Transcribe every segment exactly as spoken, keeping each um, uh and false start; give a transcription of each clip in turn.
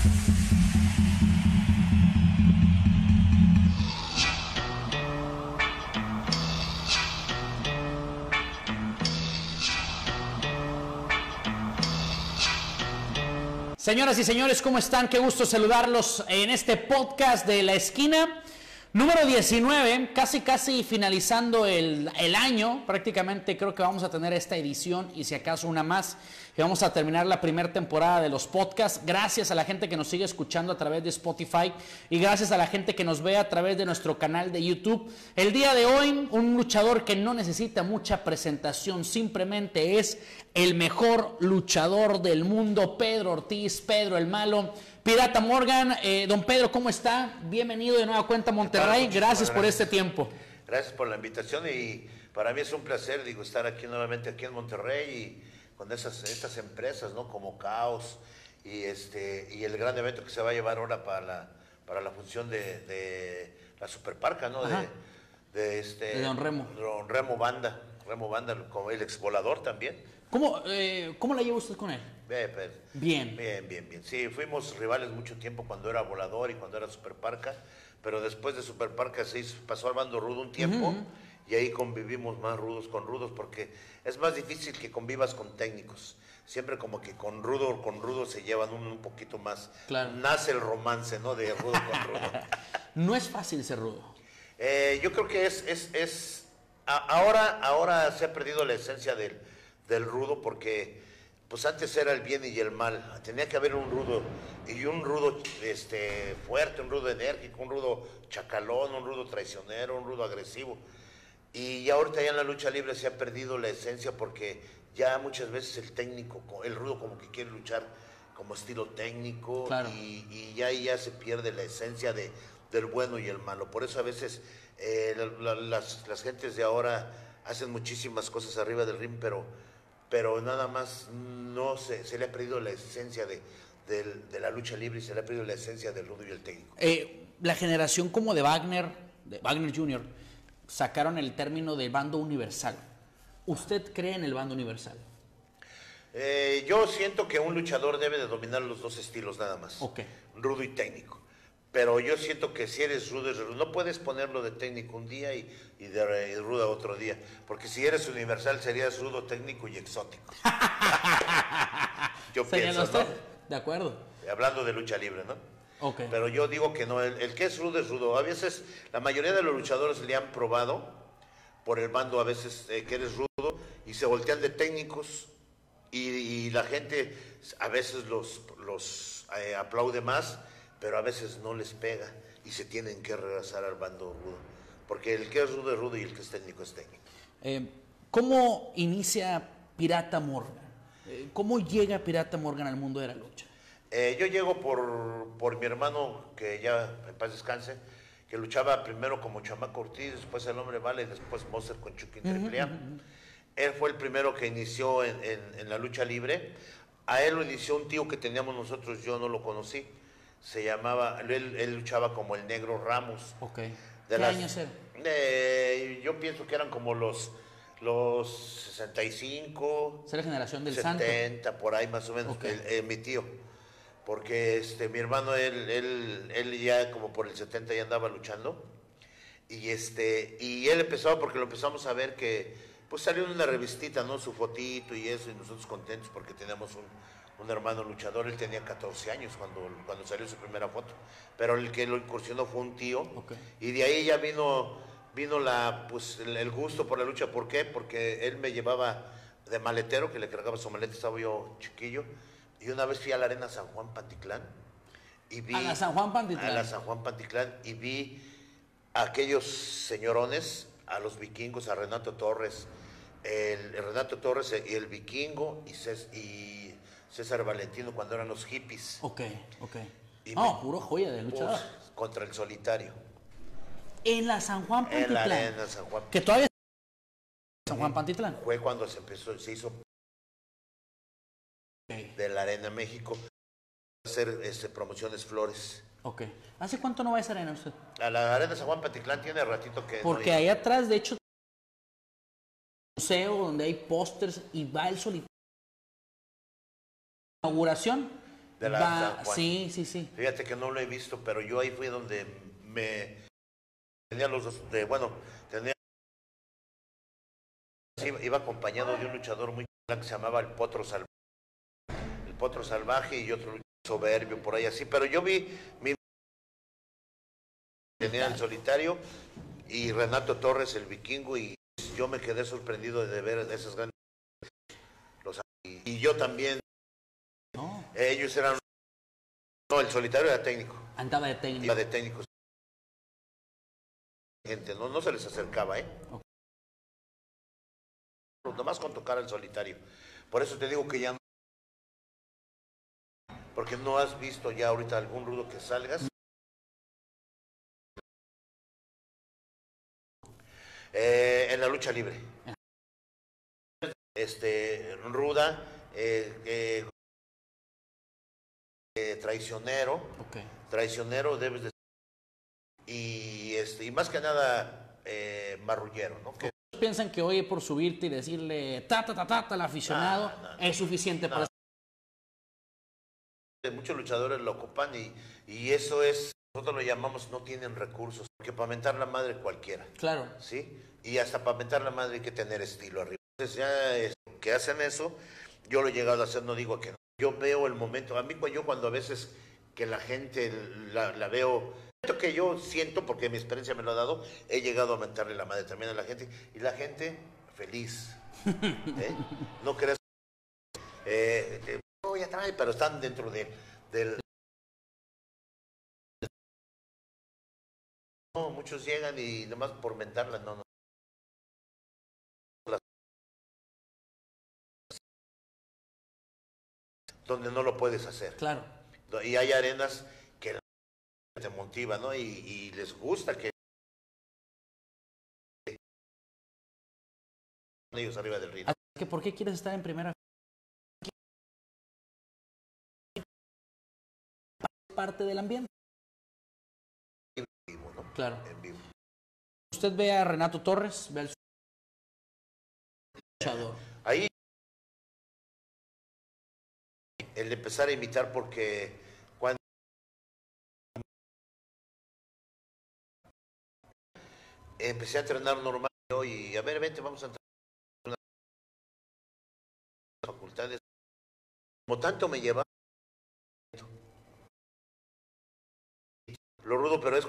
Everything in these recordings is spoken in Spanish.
Señoras y señores, ¿cómo están? Qué gusto saludarlos en este podcast de La Esquina, número diecinueve, casi casi finalizando el, el año. Prácticamente creo que vamos a tener esta edición y si acaso una más, y vamos a terminar la primera temporada de los podcasts. Gracias a la gente que nos sigue escuchando a través de Spotify y gracias a la gente que nos ve a través de nuestro canal de YouTube. El día de hoy, un luchador que no necesita mucha presentación, simplemente es el mejor luchador del mundo, Pedro Ortiz, Pedro el Malo. Pirata Morgan, eh, don Pedro, ¿cómo está? Bienvenido de nueva cuenta a Monterrey. Gracias por este tiempo. Gracias por la invitación y para mí es un placer, digo, estar aquí nuevamente aquí en Monterrey y con esas estas empresas, ¿no? Como Caos y este y el gran evento que se va a llevar ahora para la para la función de, de la Superparca, ¿no? De, de este de Don Remo. Don Remo Banda, Remo Banda, como el exvolador también. ¿Cómo, eh, ¿Cómo la lleva usted con él? Bien, pues, bien. Bien, bien, bien. Sí, fuimos rivales mucho tiempo cuando era volador y cuando era Superparca, pero después de Superparca se hizo, pasó al bando rudo un tiempo. Uh-huh. Y ahí convivimos más rudos con rudos porque es más difícil que convivas con técnicos. Siempre como que con rudo con rudo se llevan un, un poquito más. Claro. Nace el romance, ¿no? De rudo con rudo. No es fácil ser rudo. Eh, yo creo que es... es, es a, ahora, ahora se ha perdido la esencia del, del rudo porque pues antes era el bien y el mal. Tenía que haber un rudo y un rudo este, fuerte, un rudo enérgico, un rudo chacalón, un rudo traicionero, un rudo agresivo. Y ya ahorita ya en la lucha libre se ha perdido la esencia porque ya muchas veces el técnico, el rudo como que quiere luchar como estilo técnico. Claro. y, y ya ya se pierde la esencia de, del bueno y el malo. Por eso a veces eh, la, la, las, las gentes de ahora hacen muchísimas cosas arriba del ring, pero, pero nada más no se, se le ha perdido la esencia de, de, de la lucha libre y se le ha perdido la esencia del rudo y el técnico. Eh, la generación como de Wagner, de Wagner junior, sacaron el término de bando universal. ¿Usted cree en el bando universal? Eh, yo siento que un luchador debe de dominar los dos estilos nada más. Okay. Rudo y técnico. Pero yo siento que si eres rudo, eres rudo. No puedes ponerlo de técnico un día y, y de, de rudo otro día. Porque si eres universal serías rudo, técnico y exótico. Yo pienso, ¿no? De acuerdo. Hablando de lucha libre, ¿no? Okay. Pero yo digo que no, el, el que es rudo es rudo. A veces la mayoría de los luchadores le han probado por el bando a veces eh, que eres rudo y se voltean de técnicos y, y la gente a veces los, los eh, aplaude más, pero a veces no les pega y se tienen que regresar al bando rudo. Porque el que es rudo es rudo y el que es técnico es técnico. Eh, ¿Cómo inicia Pirata Morgan? Eh, ¿Cómo llega Pirata Morgan al mundo de la lucha? Eh, yo llego por, por mi hermano, que ya en paz descanse, que luchaba primero como Chamaco Ortiz, después el Hombre Vale y después Monster con Chucky Triple A. Uh-huh. Él fue el primero que inició en, en, en la lucha libre. A él lo inició un tío que teníamos nosotros, yo no lo conocí. Se llamaba, él, él luchaba como el Negro Ramos. Okay. De ¿Qué las, años era? Eh, yo pienso que eran como los, los sesenta y cinco. ¿Será generación del setenta, Santo? por ahí más o menos, Okay. el, eh, mi tío. Porque este, mi hermano, él, él, él ya como por el setenta ya andaba luchando. Y, este, y él empezó, porque lo empezamos a ver que, pues salió en una revistita, ¿no? Su fotito y eso, y nosotros contentos porque teníamos un, un hermano luchador. Él tenía catorce años cuando, cuando salió su primera foto. Pero el que lo incursionó fue un tío. Okay. Y de ahí ya vino, vino la, pues, el, el gusto por la lucha. ¿Por qué? Porque él me llevaba de maletero, que le cargaba su maleta, estaba yo chiquillo. Y una vez fui a la Arena San Juan Pantitlán y vi... ¿A la San Juan Pantitlán? A la San Juan Pantitlán y vi a aquellos señorones, a los vikingos, a Renato Torres, el, el Renato Torres y el vikingo y, Cés, y César Valentino cuando eran los hippies. Ok, ok. Y no, me, puro joya de luchador. Pues, contra el solitario. En la San Juan Pantitlán. En la Arena San Juan. Que todavía San Juan Pantitlán. Fue cuando se empezó, se hizo okay. de la Arena México hacer este, promociones Flores. Ok. ¿Hace cuánto no va a esa arena usted? A la Arena San Juan Pantitlán tiene ratito que... Porque no ahí atrás, de hecho, un museo donde hay pósters y va el solitario. Inauguración de la Va, San Juan. sí, sí, sí. Fíjate que no lo he visto, pero yo ahí fue donde me tenía los dos, de, bueno, tenía, sí, iba acompañado de un luchador muy que se llamaba el Potro Salvaje, el Potro Salvaje y otro luchador soberbio por ahí así, pero yo vi mi tenía el Solitario y Renato Torres, el Vikingo, y yo me quedé sorprendido de ver esas grandes los, y, y yo también. No. Ellos eran, no, el Solitario era técnico. Andaba de técnico. Iba de técnicos. Gente, no, no se les acercaba, ¿eh? Okay. Nomás con tocar al Solitario. Por eso te digo que ya no, porque no has visto ya ahorita algún rudo que salgas. Eh, en la lucha libre. Este, ruda, eh, eh, eh, traicionero. Okay. Traicionero debes de y este y más que nada eh, marrullero, ¿no? Que piensan que oye por subirte y decirle ta ta ta ta, ta al aficionado no, no, es suficiente no. para muchos luchadores lo ocupan y, y eso es, nosotros lo llamamos no tienen recursos, porque para mentar la madre cualquiera. Claro. ¿Sí? Y hasta para mentar la madre hay que tener estilo arriba. Entonces ya es, que hacen eso, yo lo he llegado a hacer, no digo que no. Yo veo el momento, a mí yo cuando a veces que la gente la, la veo, que yo siento, porque mi experiencia me lo ha dado, he llegado a mentarle la madre también a la gente, y la gente feliz. ¿Eh? No creas. Eh, eh, no, ya trae, pero están dentro de, del... No, muchos llegan y nomás por mentarla, no, no. Donde no lo puedes hacer. Claro. Y hay arenas que te motivan, ¿no? Y, y les gusta que ellos arriba del río. Así que, ¿por qué quieres estar en primera? Parte del ambiente. En vivo, ¿no? Claro. En vivo. Usted ve a Renato Torres, ve al luchador. Ahí el de empezar a imitar, porque cuando empecé a entrenar normal y a ver, vente, vamos a entrenar unas facultades. Como tanto me lleva lo rudo, pero es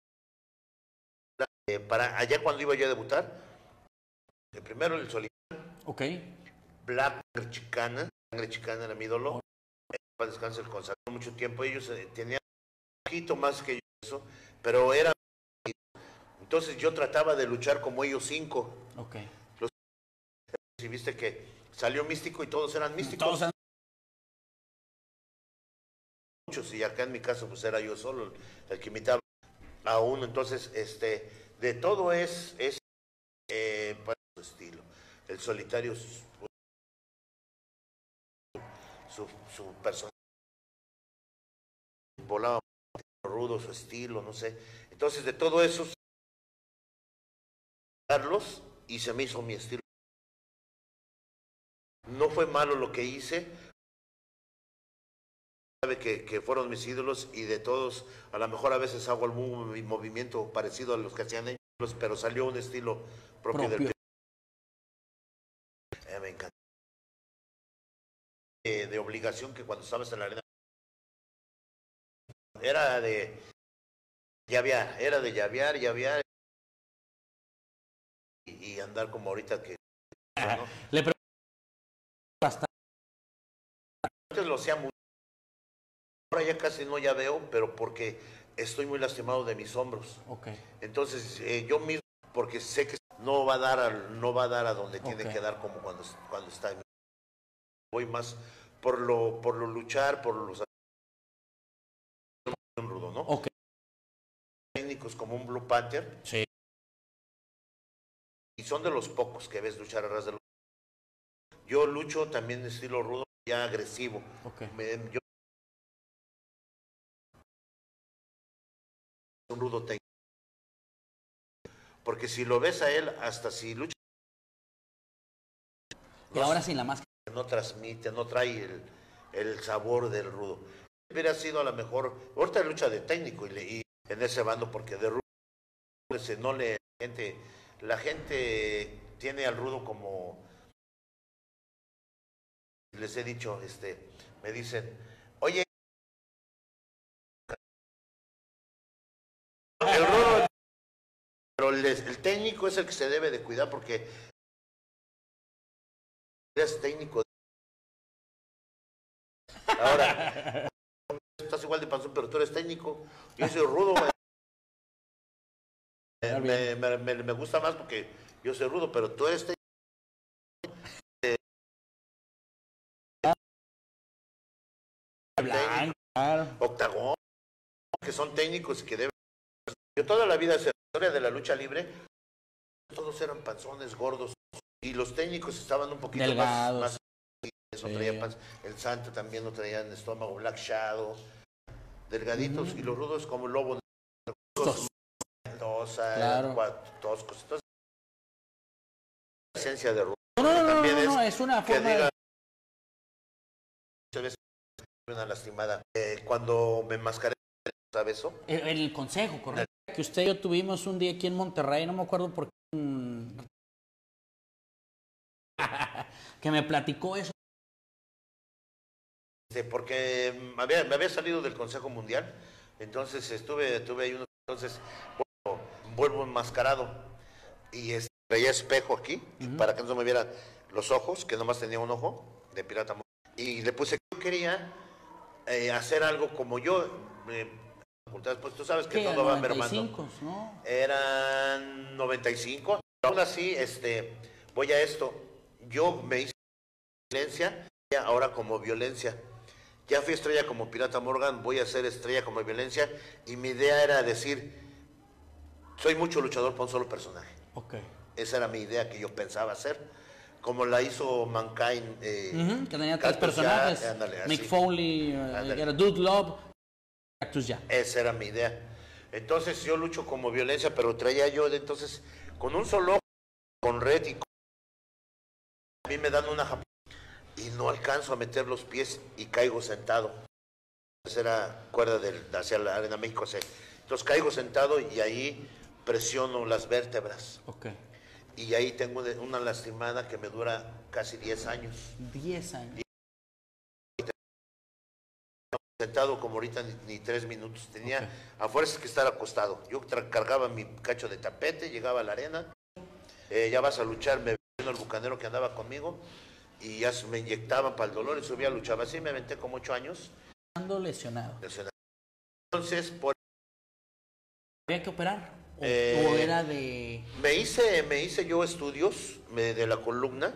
eh, para allá cuando iba yo a debutar, el primero el Solitario. Ok. Black Chicana, Sangre Chicana era mi ídolo. Para descansar el consagrado mucho tiempo, ellos eh, tenían un poquito más que yo eso, pero era, entonces yo trataba de luchar como ellos cinco. Ok. Los, si viste que salió Místico y todos eran místicos. Todos eran... muchos, y acá en mi caso pues era yo solo el, el que imitaba a uno, entonces este, de todo es, es eh, para su estilo. El Solitario, su, su, su personaje volaba rudo, su estilo, no sé. Entonces de todo eso, Carlos, y se me hizo mi estilo. No fue malo lo que hice, sabe que, que fueron mis ídolos y de todos, a lo mejor a veces hago algún movimiento parecido a los que hacían ellos, pero salió un estilo propio, propio. del eh, me encanta. De, de obligación que cuando estabas en la arena era de llavear, era de llavear, llavear y, y andar como ahorita que ¿no? Le pregunto bastante. Antes lo hacía muy, ahora ya casi no ya veo, pero porque estoy muy lastimado de mis hombros. Okay. Entonces eh, yo mismo, porque sé que no va a dar a, no va a dar a donde okay. tiene que dar como cuando, cuando está. Voy más por lo por lo luchar, por los un rudo, ¿no? Okay. Técnicos como un Blue Panther. Sí. Y son de los pocos que ves luchar a ras de los... Yo lucho también de estilo rudo, ya agresivo. Okay. Me, yo un rudo técnico. Porque si lo ves a él, hasta si lucha... Y no, ahora sin la máscara. No transmite, no trae el, el sabor del rudo. Hubiera sido a lo mejor, ahorita lucha de técnico y, le, y en ese bando, porque de rudo no le, la gente, la gente tiene al rudo como, les he dicho, este, me dicen, oye, el rudo, pero el, el técnico es el que se debe de cuidar porque es técnico. Ahora, estás igual de panzón, pero tú eres técnico. Yo soy rudo. Me, me, me, me, me gusta más porque yo soy rudo, pero tú eres técnico. Eh, técnico octagón, que son técnicos y que deben. Yo toda la vida, en la historia de la lucha libre, todos eran panzones, gordos, y los técnicos estaban un poquito delgados. más, más eso sí. Traía panz, el santo también lo traía en estómago, Black Shadow, delgaditos, mm. y los rudos como lobo, mendoza, claro. toscos. Entonces, la esencia de rudo. No, no, no, también no, no, es, es una que forma diga, de... una lastimada. Eh, cuando me enmascaré, ¿sabes eso? El, el consejo, correcto. El... que usted y yo tuvimos un día aquí en Monterrey, no me acuerdo por qué, que me platicó eso. Porque me había, me había salido del Consejo Mundial, entonces estuve, estuve ahí unos, entonces bueno, vuelvo enmascarado y este, traía espejo aquí, uh-huh. para que no se me vieran los ojos, que nomás tenía un ojo de pirata, y le puse que yo quería eh, hacer algo como yo, eh, pues tú sabes que todo va mermando. ¿No? Eran noventa y cinco, aún así, este, voy a esto, yo me hice violencia, ahora como violencia. Ya fui estrella como Pirata Morgan, voy a ser estrella como Violencia, y mi idea era decir, soy mucho luchador para un solo personaje. Okay. Esa era mi idea que yo pensaba hacer, como la hizo Mankind. Eh, uh-huh, que tenía tres personajes, ya, ándale, Mick Foley, uh, era Dude Love, Cactus ya. Esa era mi idea. Entonces yo lucho como Violencia, pero traía yo, entonces, con un solo ojo, con red y con... A mí me dan una japonesa. Y no alcanzo a meter los pies y caigo sentado. Esa era cuerda del, hacia la Arena México. ¿sí? Entonces caigo sentado y ahí presiono las vértebras. Okay. Y ahí tengo una lastimada que me dura casi diez años. diez años. Y sentado como ahorita ni, ni tres minutos. Tenía okay. a fuerzas que estar acostado. Yo cargaba mi cacho de tapete, llegaba a la arena. Eh, ya vas a luchar, me vino el bucanero que andaba conmigo. Y ya me inyectaban para el dolor y subía, luchaba. Así me aventé como ocho años. Ando lesionado. lesionado. Entonces, por... ¿Había que operar? ¿O, eh, o era de...? Me hice, me hice yo estudios me, de la columna.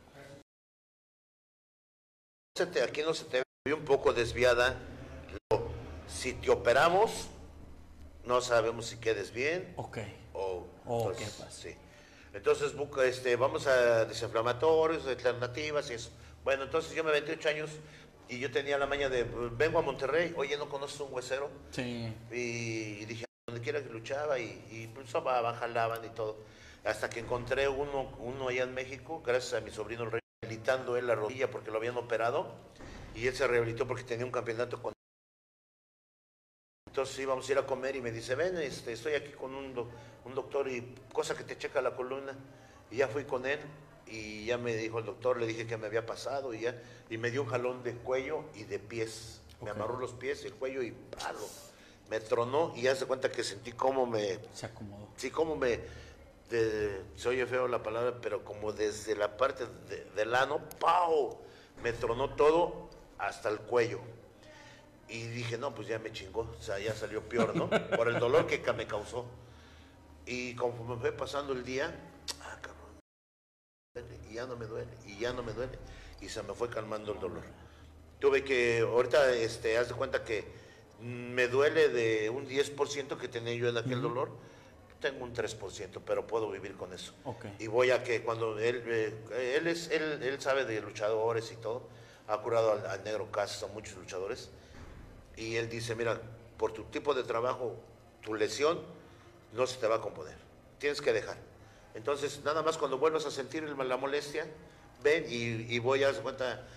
Aquí no se te ve un poco desviada. Si te operamos, no sabemos si quedes bien. Ok. O, oh, pues, ¿qué pasa? Sí. Entonces busca, este, vamos a desinflamatorios, alternativas y eso. Bueno, entonces yo me aventé ocho años y yo tenía la maña de, vengo a Monterrey, oye, ¿no conoces un huesero? Sí. Y, y dije, donde quiera que luchaba y, y pues jalaban y todo. Hasta que encontré uno, uno allá en México, gracias a mi sobrino rehabilitando él la rodilla porque lo habían operado y él se rehabilitó porque tenía un campeonato con... Entonces íbamos a ir a comer y me dice, ven, este, estoy aquí con un, do, un doctor y cosa que te checa la columna. Y ya fui con él y ya me dijo el doctor, le dije que me había pasado y ya, y me dio un jalón de cuello y de pies. Okay. Me amarró los pies y el cuello y palo. Me tronó y ya se cuenta que sentí cómo me... Se acomodó. Sí, cómo me... De, se oye feo la palabra, pero como desde la parte de, del ano, ¡pau! Me tronó todo hasta el cuello. Y dije, no, pues ya me chingó, o sea, ya salió peor, ¿no? Por el dolor que me causó. Y conforme fue pasando el día, ah, cabrón, y ya no me duele, y ya no me duele, y se me fue calmando el dolor. Tuve que, ahorita, este, haz de cuenta que me duele de un diez por ciento que tenía yo en aquel uh-huh. dolor, tengo un tres por ciento, pero puedo vivir con eso. Okay. Y voy a que cuando él, eh, él, es, él, él sabe de luchadores y todo, ha curado al, al Negro Casas, a muchos luchadores. Y él dice, mira, por tu tipo de trabajo, tu lesión no se te va a componer. Tienes que dejar. Entonces, nada más cuando vuelvas a sentir la molestia, ven y, y voy a dar cuenta,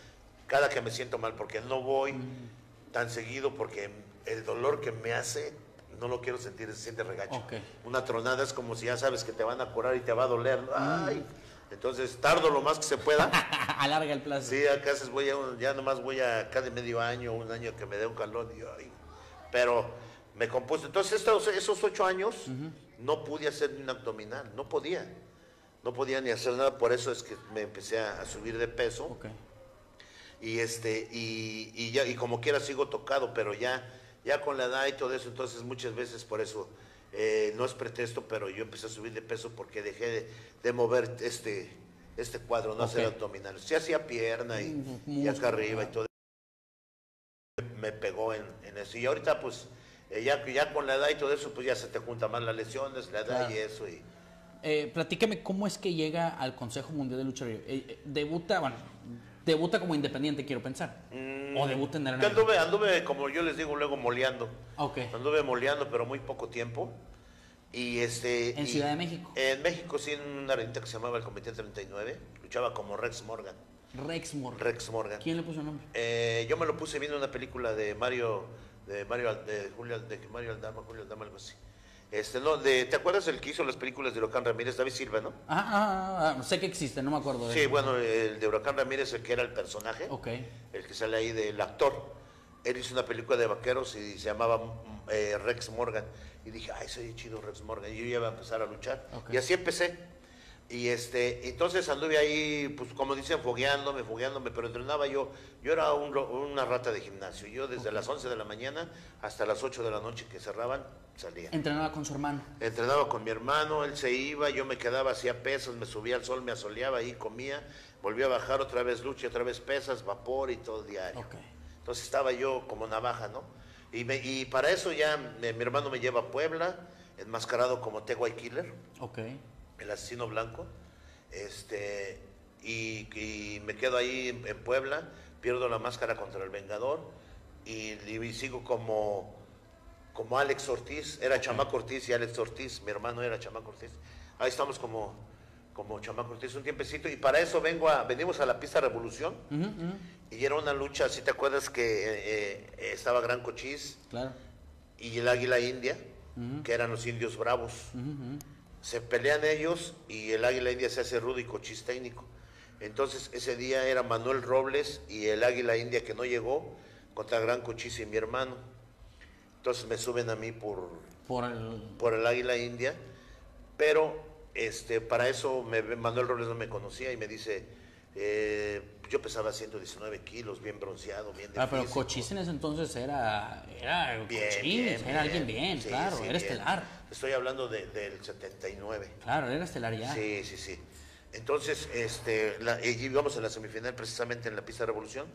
cada que me siento mal, porque no voy mm. tan seguido, porque el dolor que me hace, no lo quiero sentir, se siente regacho. Okay. Una tronada es como si ya sabes que te van a curar y te va a doler. Ay, mm. entonces tardo lo más que se pueda. Alarga el plazo. Sí, acá voy a, ya nomás voy a cada medio año, un año que me dé un calor, y, ay, pero me compuse. Entonces estos, esos ocho años uh-huh. no pude hacer ni un abdominal, no podía. No podía ni hacer nada, por eso es que me empecé a, a subir de peso. Okay. Y este, y, y ya, y como quiera sigo tocado, pero ya, ya con la edad y todo eso, entonces muchas veces por eso, eh, no es pretexto, pero yo empecé a subir de peso porque dejé de, de mover este, este cuadro, no okay. hacer abdominales. Sí hacía pierna y, uh-huh. y acá arriba y todo. Me pegó en, en eso. Y ahorita pues, eh, ya, ya con la edad y todo eso, pues ya se te juntan más las lesiones, la edad claro. y eso. Y, Eh, platícame cómo es que llega al Consejo Mundial de Lucha Libre. Eh, eh, debuta, bueno, debuta como independiente, quiero pensar. Mm, o debuta en Arena. Anduve, anduve, como yo les digo, luego moleando. Okay. Anduve moleando, pero muy poco tiempo. Y este. ¿En y, Ciudad de México? En México, sí, en una arenita que se llamaba el Comité treinta y nueve. Luchaba como Rex Morgan. Rex Morgan. Rex Morgan. ¿Quién le puso el nombre? Eh, yo me lo puse viendo una película de Mario, de Mario, de Julio, de Mario Aldama, Julio Aldama, algo así. Este, no, de, ¿te acuerdas el que hizo las películas de Huracán Ramírez? David Silva, ¿no? Ah, ah, ah, sé que existe, no me acuerdo de Sí, eso. bueno, el de Huracán Ramírez, el que era el personaje, okay. el que sale ahí del actor. Él hizo una película de vaqueros y se llamaba eh, Rex Morgan. Y dije, ay, soy chido Rex Morgan. Y yo ya iba a empezar a luchar. Okay. Y así empecé. Y este, entonces anduve ahí, pues como dicen, fogueándome, fogueándome, pero entrenaba yo. Yo era un, una rata de gimnasio. Yo desde okay. las once de la mañana hasta las ocho de la noche que cerraban, salía. ¿Entrenaba con su hermano? Entrenaba con mi hermano, él se iba, yo me quedaba, hacía pesas, me subía al sol, me asoleaba ahí, comía, volvía a bajar otra vez lucha, otra vez pesas, vapor y todo diario. Okay. Entonces estaba yo como navaja, ¿no? Y, me, y para eso ya me, mi hermano me lleva a Puebla, enmascarado como T Y Killer. Okay. El asesino blanco, este, y, y me quedo ahí en, en Puebla, pierdo la máscara contra el Vengador y, y sigo como, como Alex Ortiz, era okay. Chamaco Ortiz y Alex Ortiz, mi hermano era Chamaco Ortiz, ahí estamos como, como Chamaco Ortiz un tiempecito y para eso vengo a, venimos a la pista Revolución uh-huh, uh-huh. y era una lucha, si te acuerdas que eh, eh, estaba Gran Cochís claro. y el Águila India, uh-huh. que eran los indios bravos. Uh-huh, uh-huh. Se pelean ellos y el Águila India se hace rudo y Cochís técnico. Entonces ese día era Manuel Robles y el Águila India que no llegó contra Gran Cochís y mi hermano. Entonces me suben a mí por, por, el... por el Águila India, pero este, para eso me, Manuel Robles no me conocía y me dice, eh, yo pesaba ciento diecinueve kilos, bien bronceado, bien de Ah, pero físico. Cochís en ese entonces era, era bien, Cochís, bien, era bien, alguien bien, sí, claro, sí, era bien. estelar. Estoy hablando de, del setenta y nueve. Claro, era estelar ya. Sí, sí, sí. Entonces, este, la, íbamos a la semifinal precisamente en la pista de Revolución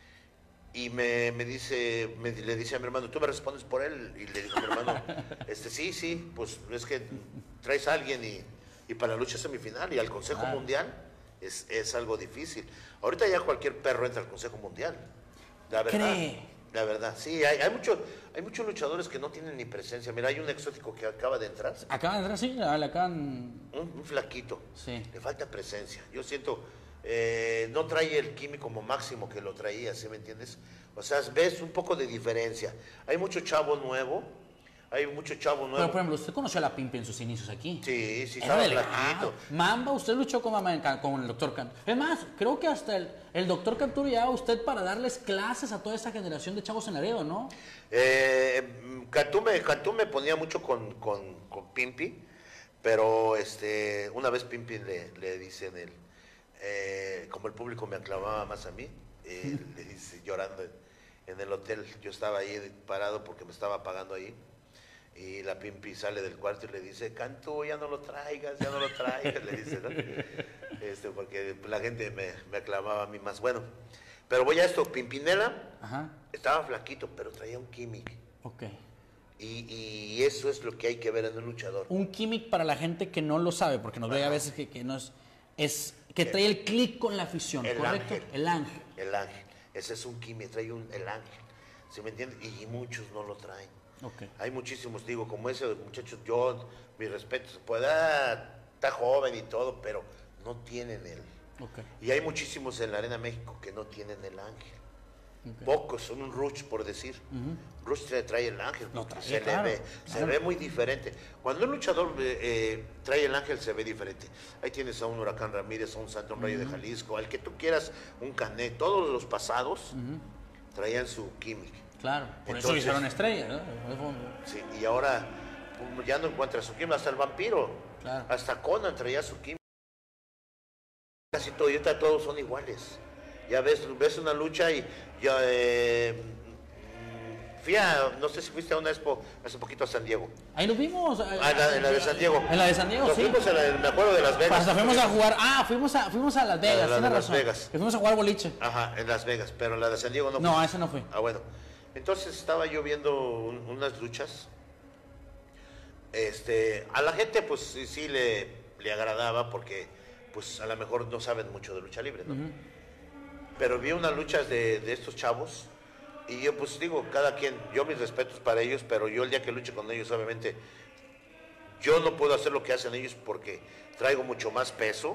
y me, me dice, me, le dice a mi hermano, ¿tú me respondes por él? Y le digo a mi hermano, este, sí, sí, pues es que traes a alguien y, y para la lucha semifinal y al Consejo claro. Mundial es, es algo difícil. Ahorita ya cualquier perro entra al Consejo Mundial, la verdad. ¿Cree? La verdad, sí, hay, hay, mucho, hay muchos luchadores que no tienen ni presencia. Mira, hay un exótico que acaba de entrar. Acaba de entrar, sí, le acaban... Un, un flaquito. Sí. Le falta presencia. Yo siento, eh, no trae el químico como máximo que lo traía, ¿sí me entiendes? O sea, ves un poco de diferencia. Hay mucho chavo nuevo, hay mucho chavo nuevo. Pero, por ejemplo, usted conoció a la Pimpi en sus inicios aquí. Sí, sí, era estaba flaquito. Mamba, usted luchó con, con el doctor Cantú. Es más, creo que hasta el, el doctor Cantú ya usted para darles clases a toda esa generación de chavos en Laredo, ¿no? Eh, Cantú, me, Cantú me ponía mucho con, con, con Pimpi, pero este, una vez Pimpi le, le dice en el, eh, como el público me aclamaba más a mí, eh, le dice llorando en, en el hotel, yo estaba ahí parado porque me estaba pagando ahí. Y la Pimpi sale del cuarto y le dice, Cantú, ya no lo traigas, ya no lo traigas, le dice, ¿no? Este, porque la gente me, me aclamaba a mí más. Bueno, pero voy a esto, Pimpinela Ajá. estaba flaquito, pero traía un químic. Ok. Y, y eso es lo que hay que ver en un luchador. Un químic para la gente que no lo sabe, porque nos ve a veces que, que no es, es que trae el, el clic con la afición, el ¿correcto? Ángel, el ángel. El ángel, ese es un químic, trae un, el ángel, ¿sí me entiendes? Y, y muchos no lo traen. Okay. Hay muchísimos, digo, como ese muchacho, yo, mi respeto, se puede, está joven y todo, pero no tienen el, Okay. Y hay muchísimos en la Arena México que no tienen el ángel. Okay. Pocos, son un Rush, por decir. Uh-huh. Rush trae, trae el ángel, no, trae, se, claro, le ve, claro. se ve muy diferente. Cuando un luchador eh, trae el ángel, se ve diferente. Ahí tienes a un Huracán Ramírez, a un Santo uh-huh. Rayo de Jalisco, al que tú quieras, un Canet. Todos los pasados uh-huh. traían su química. Claro, por Entonces, eso hicieron estrella, ¿no? Sí, y ahora ya no encuentras su química, hasta el vampiro, claro. hasta Conan traía su química. Casi todo, y todos son iguales. Ya ves, ves una lucha y yo eh, fui a, no sé si fuiste a una expo hace poquito a San Diego. Ahí nos vimos. Ah, en la, en la de San Diego. En la de San Diego, nos sí. Fuimos a la, me acuerdo de Las Vegas. Hasta fuimos a jugar, ah, fuimos a, fuimos a Las Vegas, tienes razón. Las Vegas. Que fuimos a jugar boliche. Ajá, en Las Vegas, pero la de San Diego no. No, fui. a esa no fui. Ah, bueno. Entonces estaba yo viendo un, unas luchas. Este, a la gente pues sí, sí le, le agradaba porque pues a lo mejor no saben mucho de lucha libre, ¿no? Uh-huh. Pero vi unas luchas de, de estos chavos y yo pues digo, cada quien, yo mis respetos para ellos, pero yo el día que luche con ellos obviamente yo no puedo hacer lo que hacen ellos porque traigo mucho más peso.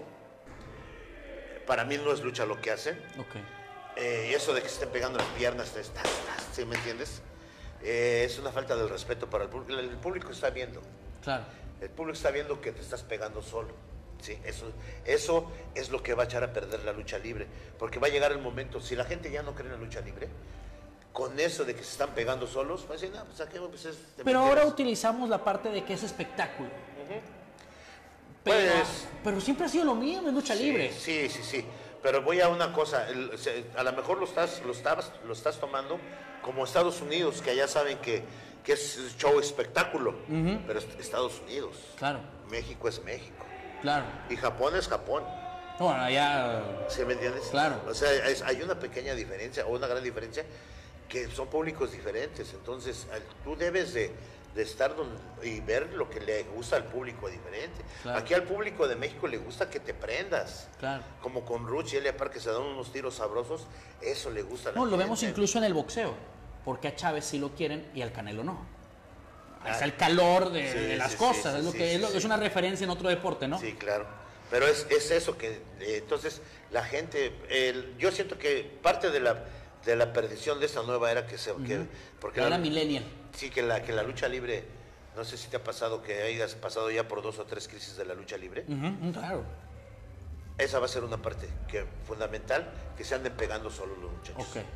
Para mí no es lucha lo que hacen. Okay. Eh, y eso de que se estén pegando las piernas, ¿sí me entiendes? Eh, es una falta de respeto para el público. El público está viendo. Claro. El público está viendo que te estás pegando solo. Sí, eso, eso es lo que va a echar a perder la lucha libre. Porque va a llegar el momento, si la gente ya no cree en la lucha libre, con eso de que se están pegando solos, va a decir, no, pues aquí pues es... Pero ahora utilizamos la parte de que es espectáculo. Uh-huh. Pero, pues, pero siempre ha sido lo mismo en lucha sí, libre. Sí, sí, sí. Pero voy a una cosa, el, a lo mejor lo estás, lo, estás, lo estás tomando como Estados Unidos, que allá saben que, que es show espectáculo, uh-huh. pero es Estados Unidos. Claro. México es México. Claro. Y Japón es Japón. Bueno, allá... ¿Sí me entiendes? Claro. O sea, es, hay una pequeña diferencia, o una gran diferencia, que son públicos diferentes. Entonces, tú debes de, de estar donde, y ver lo que le gusta al público diferente. Claro. Aquí al público de México le gusta que te prendas. Claro. Como con Ruch y Elia Park, que se dan unos tiros sabrosos, eso le gusta a la No, gente. lo vemos incluso en el boxeo, porque a Chávez sí lo quieren y al Canelo no. Es el calor de, sí, de las sí, cosas, sí, es, lo sí, que, sí, es, lo, sí. es una referencia en otro deporte, ¿no? Sí, claro. Pero es, es eso que, eh, entonces, la gente, el, yo siento que parte de la, de la perdición de esta nueva era que se... Uh-huh. que, porque la era la, millennial. Sí, que la, que la lucha libre, no sé si te ha pasado que hayas pasado ya por dos o tres crisis de la lucha libre. Uh-huh, claro. Esa va a ser una parte que, fundamental, que se anden pegando solo los muchachos. Okay.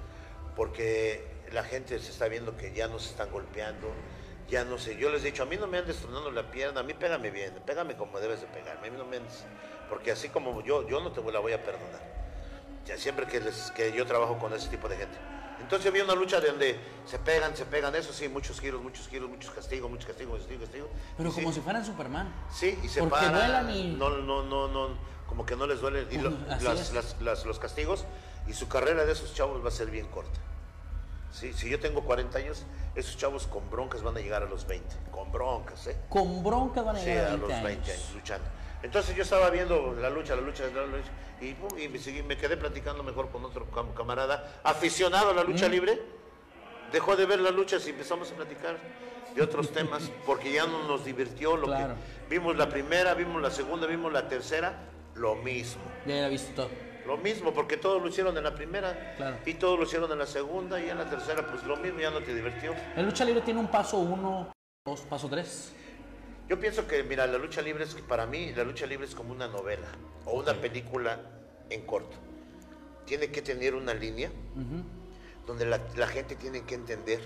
Porque la gente se está viendo que ya no se están golpeando, ya no sé, yo les he dicho, a mí no me andes tronando la pierna, a mí pégame bien, pégame como debes de pegarme, a mí no me andes, porque así como yo, yo no te la voy a perdonar, ya siempre que, les, que yo trabajo con ese tipo de gente. Entonces yo vi una lucha de donde se pegan, se pegan, eso sí, muchos giros, muchos giros, muchos castigos, muchos castigos, castigos, castigos. Pero como sí. si fueran Superman. Sí, y se porque paran, vuelan y... no, no, no, no, como que no les duele y lo, las, las, las, los castigos, y su carrera de esos chavos va a ser bien corta. Sí, si yo tengo cuarenta años, esos chavos con broncas van a llegar a los veinte, con broncas, ¿eh? Con broncas van a llegar sí, a, veinte a los veinte años. años luchando. Entonces yo estaba viendo la lucha, la lucha, la lucha, y, pum, y me, seguí, me quedé platicando mejor con otro cam camarada aficionado a la lucha mm. libre. Dejó de ver las luchas y empezamos a platicar de otros temas, porque ya no nos divirtió lo claro. que vimos la primera, vimos la segunda, vimos la tercera, lo mismo. Ya era visto todo. Lo mismo, porque todos lo hicieron en la primera, claro. y todos lo hicieron en la segunda, y en la tercera, pues lo mismo, ya no te divirtió. ¿La lucha libre tiene un paso uno, dos, paso tres? Yo pienso que, mira, la lucha libre es que para mí, la lucha libre es como una novela, o una okay. película en corto. Tiene que tener una línea, uh-huh. donde la, la gente tiene que entender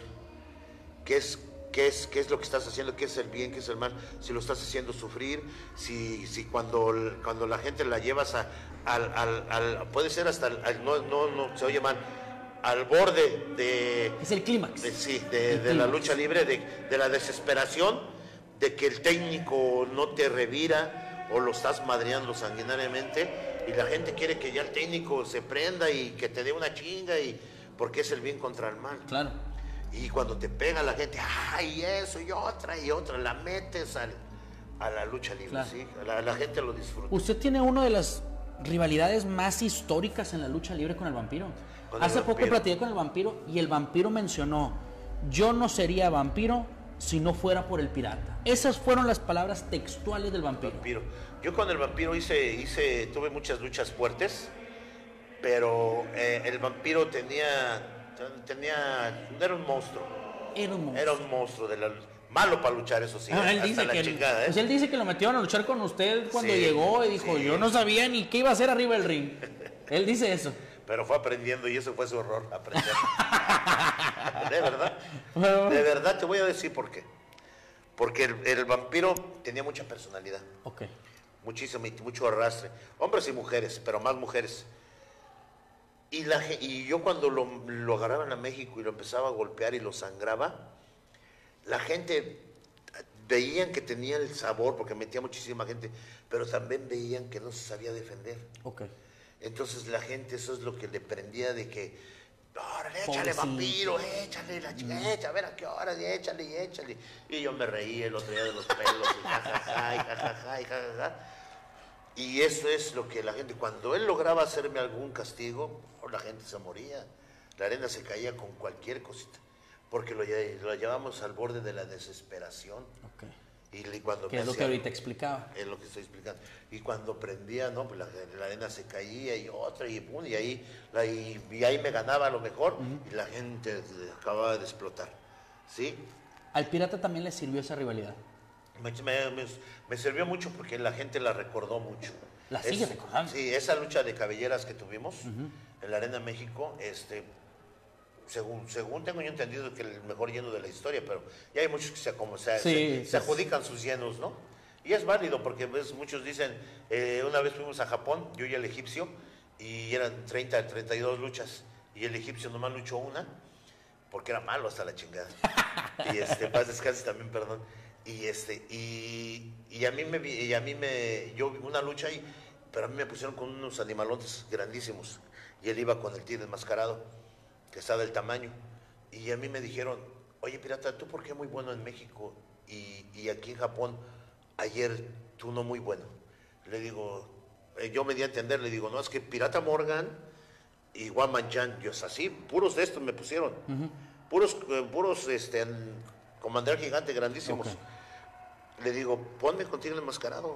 qué es, qué, es, qué es lo que estás haciendo, qué es el bien, qué es el mal, si lo estás haciendo sufrir, si, si cuando, cuando la gente la llevas a... Al, al, al, puede ser hasta, al, al, no, no, no, se oye mal, al borde de... Es el clímax. Sí, de, de la lucha libre, de, de la desesperación, de que el técnico no te revira o lo estás madreando sanguinariamente y la gente quiere que ya el técnico se prenda y que te dé una chinga y porque es el bien contra el mal. Claro. Y cuando te pega la gente, ay, eso y otra y otra, la metes al, a la lucha libre, claro. ¿sí? La, la gente lo disfruta. Usted tiene una de las rivalidades más históricas en la lucha libre con el vampiro. Con Hace el poco vampiro. platiqué con el vampiro y el vampiro mencionó, yo no sería vampiro si no fuera por el pirata. Esas fueron las palabras textuales del vampiro. vampiro. Yo con el vampiro hice, hice, tuve muchas luchas fuertes, pero eh, el vampiro tenía, tenía, era un monstruo. Era un monstruo. Era un monstruo de la, malo para luchar, eso sí, Ah, él hasta dice la que, chingada, ¿eh? pues él dice que lo metieron a luchar con usted cuando Sí, llegó y dijo, sí. yo no sabía ni qué iba a hacer arriba del ring. Él dice eso. Pero fue aprendiendo y eso fue su horror, aprender. De verdad. Bueno. De verdad te voy a decir por qué. Porque el, el vampiro tenía mucha personalidad. Ok. Muchísimo, mucho arrastre. Hombres y mujeres, pero más mujeres. Y, la, y yo cuando lo, lo agarraban a México y lo empezaba a golpear y lo sangraba, la gente veían que tenía el sabor, porque metía muchísima gente, pero también veían que no se sabía defender. Ok. Entonces la gente, eso es lo que le prendía de que, órale, échale Pobrecito. vampiro, échale la chica, échale, a ver a qué hora, y échale, y échale. Y yo me reí el otro día de los pelos, y jajaja, y jajaja, y jajaja. Y eso es lo que la gente, cuando él lograba hacerme algún castigo, oh, la gente se moría. La arena se caía con cualquier cosita, porque lo, lle- lo llevamos al borde de la desesperación. Ok. Y li- cuando Que me es lo que hacía- ahorita explicaba. es lo que estoy explicando. Y cuando prendía, ¿no? Pues la, la arena se caía y otra y pum, y ahí, la- y, y ahí me ganaba a lo mejor y la gente acababa de explotar. ¿Sí? Al pirata también le sirvió esa rivalidad. Me, me- me- me sirvió mucho porque la gente la recordó mucho. La sigue recordando. Sí, esa lucha de cabelleras que tuvimos en la Arena México, este, según, según tengo yo entendido que el mejor lleno de la historia, pero ya hay muchos que se, como, se, Sí, se, sí. se adjudican sus llenos, ¿no? Y es válido porque ves, muchos dicen, eh, una vez fuimos a Japón, yo y el egipcio, y eran treinta, treinta y dos luchas, y el egipcio nomás luchó una, porque era malo hasta la chingada. Y este, paz descanse también, perdón. Y este, y, y a mí me vi- y a mí me, yo vi una lucha ahí, pero a mí me pusieron con unos animalotes grandísimos, y él iba con el tigre enmascarado, que está del tamaño, y a mí me dijeron, oye pirata, ¿tú por qué muy bueno en México? Y, y aquí en Japón, ayer tú no muy bueno. Le digo, eh, yo me di a entender, le digo, no, es que Pirata Morgan y One Man Chan, yo es así, puros de estos me pusieron, puros, eh, puros, este, comandante gigante grandísimos. Ok. Le digo, ponme con tigre enmascarado.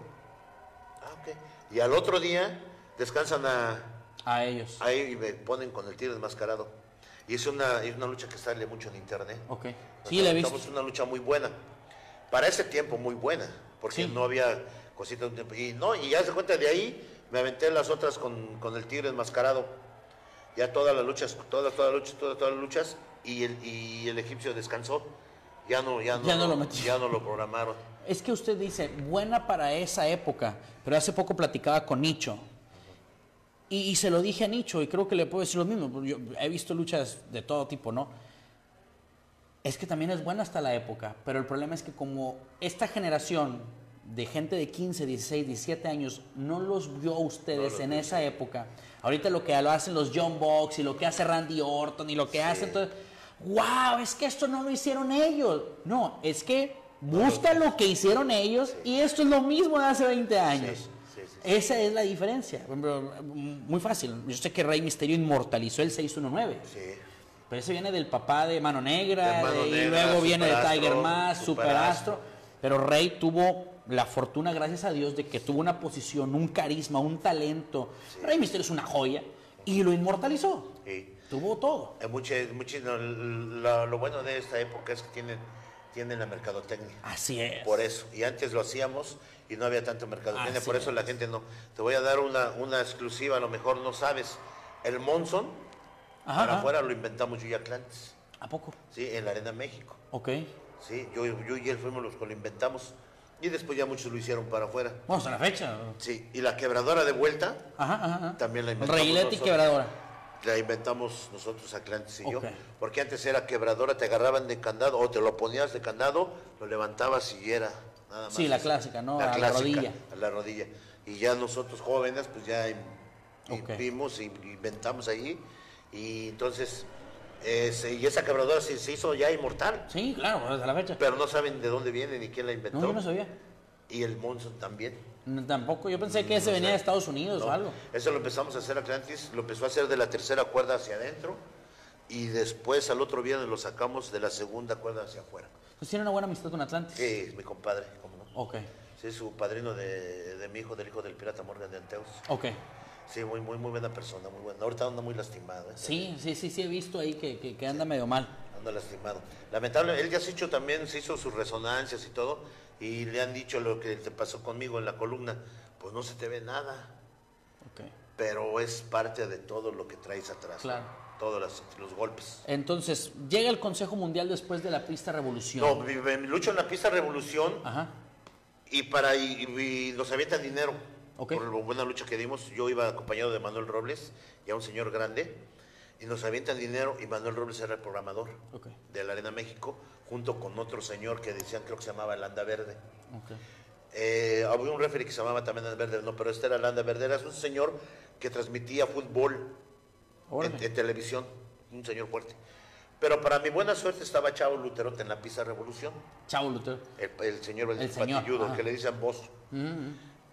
Ah, ok. Y al otro día descansan a, A ellos. ahí y me ponen con el tigre enmascarado. Y es una, es una lucha que sale mucho en internet. Ok. Sí, la he visto. Es una lucha muy buena. Para ese tiempo muy buena, porque Sí. no había cositas. Y no, y ya se cuenta de ahí, me aventé las otras con, con el tigre enmascarado. Ya todas las luchas, todas, todas las luchas, todas, todas las luchas, y el, y el egipcio descansó. Ya no, ya no, Ya no lo metió. ya no lo programaron. Es que usted dice, buena para esa época, pero hace poco platicaba con Nicho. Y, y se lo dije a Nicho, y creo que le puedo decir lo mismo. Porque yo he visto luchas de todo tipo, ¿no? Es que también es buena hasta la época, pero el problema es que como esta generación de gente de quince, dieciséis, diecisiete años no los vio a ustedes No los en vio. esa época, ahorita lo que lo hacen los John Box y lo que hace Randy Orton y lo que Sí. hace entonces, wow, es que esto no lo hicieron ellos. No, es que busca lo que hicieron ellos y esto es lo mismo de hace veinte años. Sí, sí, sí, sí. Esa es la diferencia. Por ejemplo, muy fácil. Yo sé que Rey Misterio inmortalizó el seis uno nueve. Sí. Pero ese viene del papá de Mano Negra, De Mano de- y Negra, luego viene de Superastro, Tiger Mask, Superastro. Superastro. Pero Rey tuvo la fortuna, gracias a Dios, de que tuvo una posición, un carisma, un talento. Rey Misterio es una joya y lo inmortalizó. Sí. Tuvo todo. Eh, mucho- mucho- no, lo, lo bueno de esta época es que tienen, tienen la mercadotecnia. Así es. Por eso. Y antes lo hacíamos y no había tanta mercadotecnia. Así Por eso es. la gente no. Te voy a dar una, una exclusiva, a lo mejor no sabes. El Monzón, Ajá, para ajá. afuera lo inventamos yo y Atlantis. ¿A poco? Sí, en la Arena México. Ok. Sí, yo, yo y él fuimos los que lo inventamos. Y después ya muchos lo hicieron para afuera. Vamos a la fecha. Sí, y la quebradora de vuelta Ajá, ajá, ajá. también la inventamos. Reilete y nosotros. quebradora. La inventamos nosotros, Atlantis y yo. Ok. Porque antes era quebradora, te agarraban de candado o te lo ponías de candado, lo levantabas y era nada más. Sí, la clásica, ¿no? La A la clásica, rodilla. A la rodilla. Y ya nosotros jóvenes, pues ya im- Ok. vimos y inventamos ahí. Y entonces, eh, se- y esa quebradora se, se hizo ya inmortal. Sí, claro, hasta la fecha. Pero no saben de dónde viene ni quién la inventó. No, yo no sabía. Y el Monson también. No, tampoco, yo pensé que ese No venía sé. de Estados Unidos No, o algo. Eso lo empezamos a hacer Atlantis, lo empezó a hacer de la tercera cuerda hacia adentro, y después al otro viernes lo sacamos de la segunda cuerda hacia afuera. Pues tiene una buena amistad con Atlantis. Sí, es mi compadre, ¿cómo no? Ok. Sí, su padrino de, de mi hijo, del hijo del pirata Morgan de Anteos. Ok. Sí, muy, muy, muy buena persona, muy buena. Ahorita anda muy lastimado. ¿eh? Sí, sí, sí, sí, he visto ahí que, que, que anda sí, medio mal. Anda lastimado. Lamentable, él ya se hizo también, se hizo sus resonancias y todo, y le han dicho lo que te pasó conmigo en la columna, pues no se te ve nada. Ok. Pero es parte de todo lo que traes atrás. Claro. ¿no? Todos los, los golpes. Entonces, llega el Consejo Mundial después de la pista Revolución. No, me, me lucho en la pista Revolución. Ajá. Y para y, y nos avientan dinero. Okay. Por la buena lucha que dimos. Yo iba acompañado de Manuel Robles, ya un señor grande, y nos avientan dinero, y Manuel Robles era el programador okay. de la Arena México, junto con otro señor que decían, creo que se llamaba el Anda Verde. Okay. Eh, había un referee que se llamaba también Anda Verde, no, pero este era el Anda Verde, era un señor que transmitía fútbol en, en televisión, un señor fuerte. Pero para mi buena suerte estaba Chavo Luterote en la pista Revolución. Chavo Lutero. El, el señor, el, el patilludo, señor. que le dicen vos. Mm-hmm.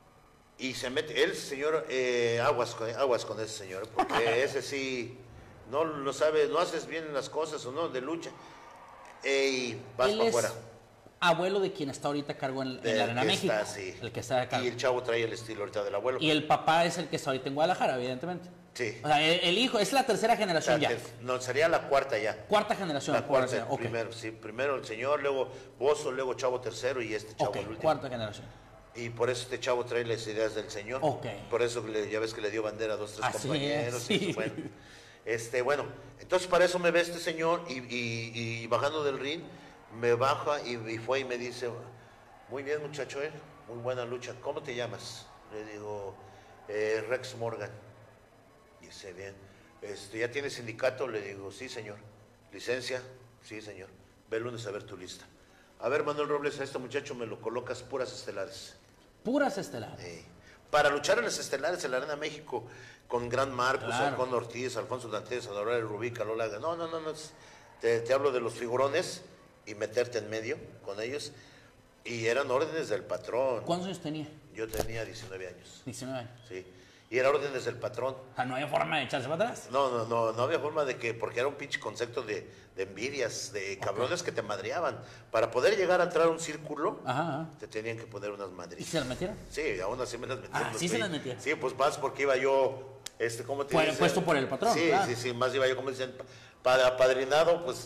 Y se mete, el señor, eh, aguas, con, aguas con ese señor, porque ese sí, no lo sabe, no haces bien las cosas o no, de lucha, eh, y vas para afuera. Abuelo de quien está ahorita a cargo en, en la Arena México. Está, sí. El que está a cargo. Y el chavo trae el estilo ahorita del abuelo. Y el papá es el que está ahorita en Guadalajara, evidentemente. Sí. O sea, el, el hijo, es la tercera generación la, ya. No, sería la cuarta ya. Cuarta generación. La cuarta, cuarta, okay. primero, sí, primero el señor, luego Bozo, luego Chavo tercero y este Chavo okay, el último. Cuarta generación. Y por eso este chavo trae las ideas del señor. Okay. Por eso le, ya ves que le dio bandera a dos, tres Así compañeros. Es, sí. Y bueno, este, bueno, entonces para eso me ve este señor y, y, y bajando del ring, me baja y, y fue y me dice, muy bien muchacho, ¿eh? Muy buena lucha, ¿cómo te llamas? Le digo, eh, Rex Morgan. Dice, bien, este, ¿ya tienes sindicato? Le digo, sí señor. ¿Licencia? Sí señor. Ve el lunes a ver tu lista. A ver, Manuel Robles, a este muchacho me lo colocas puras estelares. Puras estelares. Sí. Para luchar en las estelares en la Arena México, con Gran Marcos, claro. Alfonso Ortiz, Alfonso Dantes, Adorar Rubí, Calola. No, no, no, no. Te, te hablo de los figurones y meterte en medio con ellos. Y eran órdenes del patrón. ¿Cuántos años tenía? Yo tenía diecinueve años. diecinueve años. Sí. Y era órdenes del patrón. O sea, no había forma de echarse para atrás. No, no, no, no había forma de que, porque era un pinche concepto de, de envidias, de cabrones okay. que te madreaban. Para poder llegar a entrar a un círculo, ajá, ajá. te tenían que poner unas madrizas. ¿Y se las metieron? Sí, aún así me las metieron. Ah, sí se las metieron. Sí, pues más porque iba yo, este, ¿cómo te dices? Puesto por el patrón, Sí, claro. sí, sí, más iba yo, como dicen, apadrinado, pues,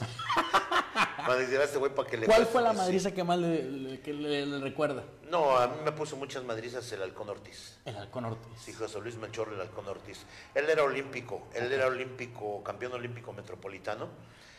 para decir a este güey para que le... ¿Cuál fue la madriza sí. que más le, le, que le, le recuerda? No, a mí me puso muchas madrizas el Halcón Ortiz. El Halcón Ortiz. Sí, José Luis Melchor, el Halcón Ortiz. Él era olímpico, él okay. era olímpico, campeón olímpico metropolitano.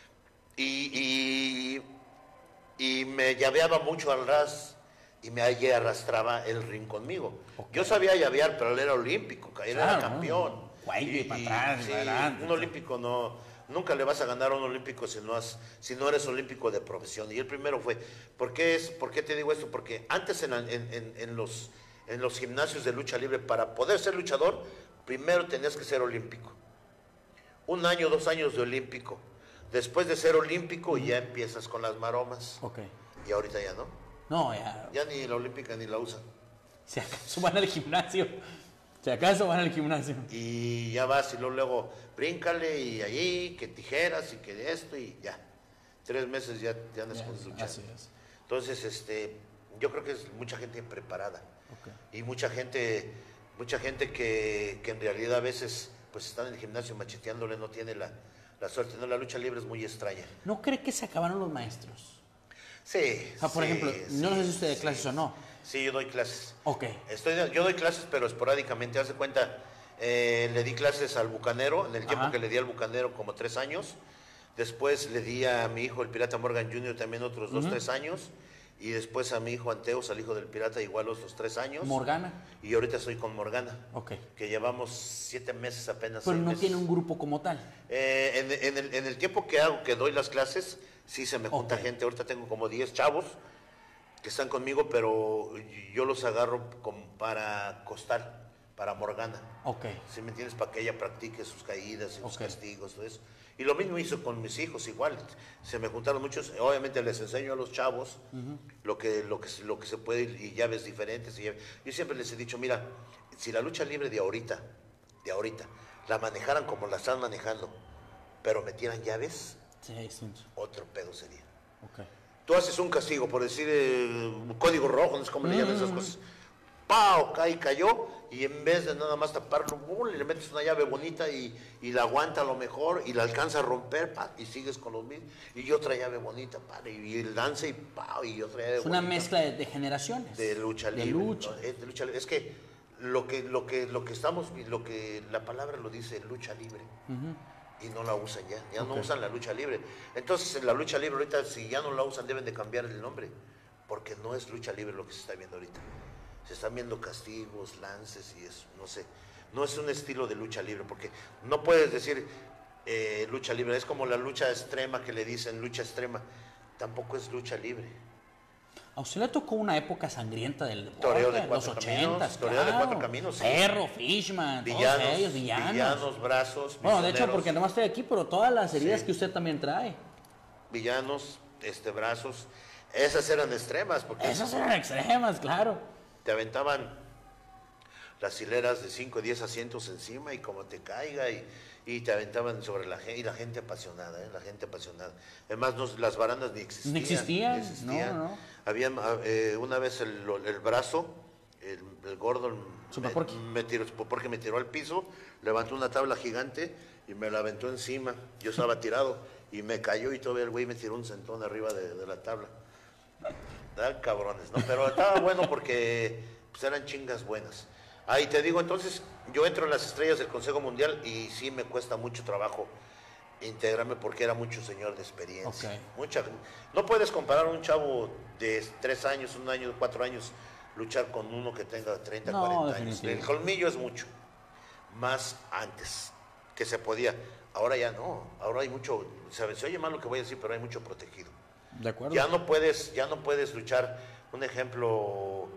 Y, y, y me llaveaba mucho al ras y me arrastraba el ring conmigo. Okay. Yo sabía llavear, pero él era olímpico, él claro, era campeón. Guay, para atrás, sí, adelante. Un olímpico no... Nunca le vas a ganar a un olímpico si no, has, si no eres olímpico de profesión. Y el primero fue, ¿por qué, es, ¿por qué te digo esto? Porque antes en, en, en, en, los, en los gimnasios de lucha libre, para poder ser luchador, primero tenías que ser olímpico. Un año, dos años de olímpico. Después de ser olímpico, uh-huh. ya empiezas con las maromas. Okay. Y ahorita ya no. No, ya. Ya ni la olímpica ni la usan. Si acaso van al gimnasio. Si acaso van al gimnasio. Y ya vas y luego, luego bríncale y allí, que tijeras y que esto y ya. Tres meses ya, ya andas con luchando. Así es. Entonces, este, yo creo que es mucha gente preparada. Okay. Y mucha gente, mucha gente que, que en realidad a veces pues están en el gimnasio macheteándole, no tiene la, la suerte. No, la lucha libre es muy extraña. ¿No cree que se acabaron los maestros? Sí. O sea, por sí, ejemplo, no sí, sé si usted de sí. clases o no. Sí, yo doy clases. Ok. Estoy, yo doy clases, pero esporádicamente. Haz de cuenta, eh, le di clases al Bucanero, en el tiempo Ajá. que le di al Bucanero, como tres años. Después le di a mi hijo, el Pirata Morgan junior, también otros dos, uh-huh. tres años. Y después a mi hijo Anteos, al hijo del Pirata, igual otros tres años. ¿Morgana? Y ahorita estoy con Morgana. Ok. Que llevamos siete meses apenas. Pero no meses. tiene un grupo como tal. Eh, en, en, el, en el tiempo que hago, que doy las clases, sí se me junta okay. gente. Ahorita tengo como diez chavos que están conmigo, pero yo los agarro como para costar, para Morgana. Ok. ¿Sí me entiendes? Para que ella practique sus caídas y sus okay. castigos, todo eso. Y lo mismo hizo con mis hijos, igual. Se me juntaron muchos. Obviamente les enseño a los chavos uh-huh. lo, que, lo, que, lo que se puede y llaves diferentes. Y llaves. Yo siempre les he dicho, mira, si la lucha libre de ahorita, de ahorita, la manejaran como la están manejando, pero metieran llaves, Sí, distinto. otro pedo sería. Ok. Tú haces un castigo, por decir eh, código rojo, no sé cómo le llaman esas cosas. ¡Pau! Cae, cayó, y en vez de nada más taparlo, ¡bum!, le metes una llave bonita y, y la aguanta a lo mejor y la alcanza a romper, pa, y sigues con los mismos. Y otra llave bonita, pa, y, y el lance y ¡pau! Y otra llave Es una bonita. mezcla de, de generaciones. De lucha libre. De lucha. ¿no? Es, de lucha libre. Es que lo que, lo que, lo que estamos, lo que la palabra lo dice, lucha libre. Uh-huh. Y no la usan ya, ya Okay. no usan la lucha libre. Entonces, en la lucha libre ahorita, si ya no la usan, deben de cambiar el nombre, porque no es lucha libre lo que se está viendo ahorita. Se están viendo castigos, lances y eso, no sé. No es un estilo de lucha libre, porque no puedes decir eh, lucha libre, es como la lucha extrema que le dicen lucha extrema, tampoco es lucha libre. A usted le tocó una época sangrienta del deporte, Toreo de los cuatro ochentas, caminos, toreo de claro. cuatro caminos, sí. Perro, Fishman, Villanos, todos ellos, villanos. villanos, brazos, Bueno, de hecho, misioneros. porque nomás estoy aquí, pero todas las heridas Sí. que usted también trae. Villanos, este, brazos, esas eran extremas, porque Esas eran extremas, claro. te aventaban las hileras de cinco o diez asientos encima y como te caiga y, y te aventaban sobre la gente, y la gente apasionada, ¿eh? La gente apasionada. Además, no, las barandas ni existían. No existían, ni existían. no, no. Había eh, una vez el, el brazo, el, el gordo, Super me, Porky. me tiró, porque me tiró al piso, levantó una tabla gigante y me la aventó encima. Yo estaba tirado y me cayó y todavía el güey me tiró un centón arriba de, de la tabla. Dan cabrones, ¿no? Pero estaba bueno porque pues, eran chingas buenas. Ahí te digo, entonces, yo entro en las estrellas del Consejo Mundial y sí me cuesta mucho trabajo integrarme porque era mucho señor de experiencia. Okay. Mucha, no puedes comparar a un chavo de tres años, un año, cuatro años, luchar con uno que tenga treinta, No, cuarenta años. definitivo. El colmillo es mucho, más antes, que se podía. Ahora ya no, ahora hay mucho, ¿sabes? Se oye mal lo que voy a decir, pero hay mucho protegido. De acuerdo. Ya no puedes, ya no puedes luchar. Un ejemplo,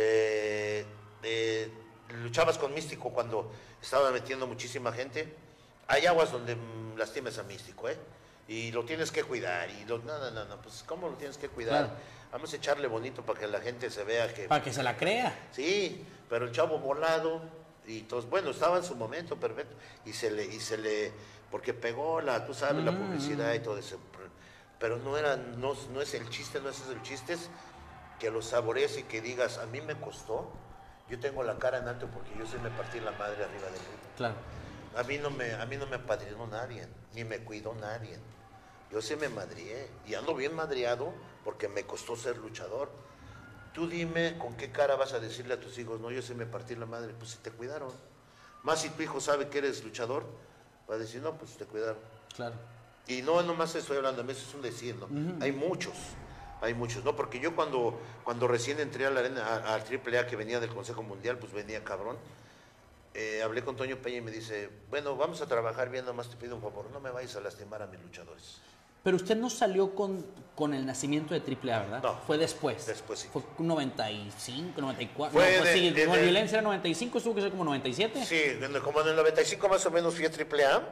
eh, eh, luchabas con Místico cuando estaba metiendo muchísima gente. Hay aguas donde mm, lastimes a Místico, ¿eh? Y lo tienes que cuidar. Y lo, no, no, no, no, pues ¿cómo lo tienes que cuidar? Claro. Vamos a echarle bonito para que la gente se vea que... Para que se la crea. Sí, pero el chavo volado, y todos, bueno, estaba en su momento perfecto, y se le, y se le, porque pegó la, tú sabes, la publicidad y todo eso, pero no era, no, no es el chiste, no es el chiste, es que lo saborees y que digas, a mí me costó, yo tengo la cara en alto porque yo sí me partí la madre arriba del ring. Claro. A mí no me, a mí no me apadrinó nadie, ni me cuidó nadie. Yo sí me madrié, y ando bien madriado porque me costó ser luchador. Tú dime con qué cara vas a decirle a tus hijos, no, yo sí me partí la madre, pues si te cuidaron. Más si tu hijo sabe que eres luchador, va a decir, no, pues te cuidaron. Claro. Y no, nomás estoy hablando, a mí eso es un decir, ¿no? Uh-huh. Hay muchos, hay muchos, ¿no? Porque yo cuando, cuando recién entré a la arena, al triple A que venía del Consejo Mundial, pues venía cabrón. Eh, hablé con Toño Peña y me dice, bueno, vamos a trabajar bien, nomás te pido un favor, no me vayas a lastimar a mis luchadores. Pero usted no salió con, con el nacimiento de triple A, ¿verdad? No. Fue después. Después sí. Fue noventa y cinco, noventa y cuatro. Fue no, pues de, sí, de, como de, violencia era noventa y cinco, tuvo que ser como noventa y siete. Sí, como en el noventa y cinco más o menos fui a triple A.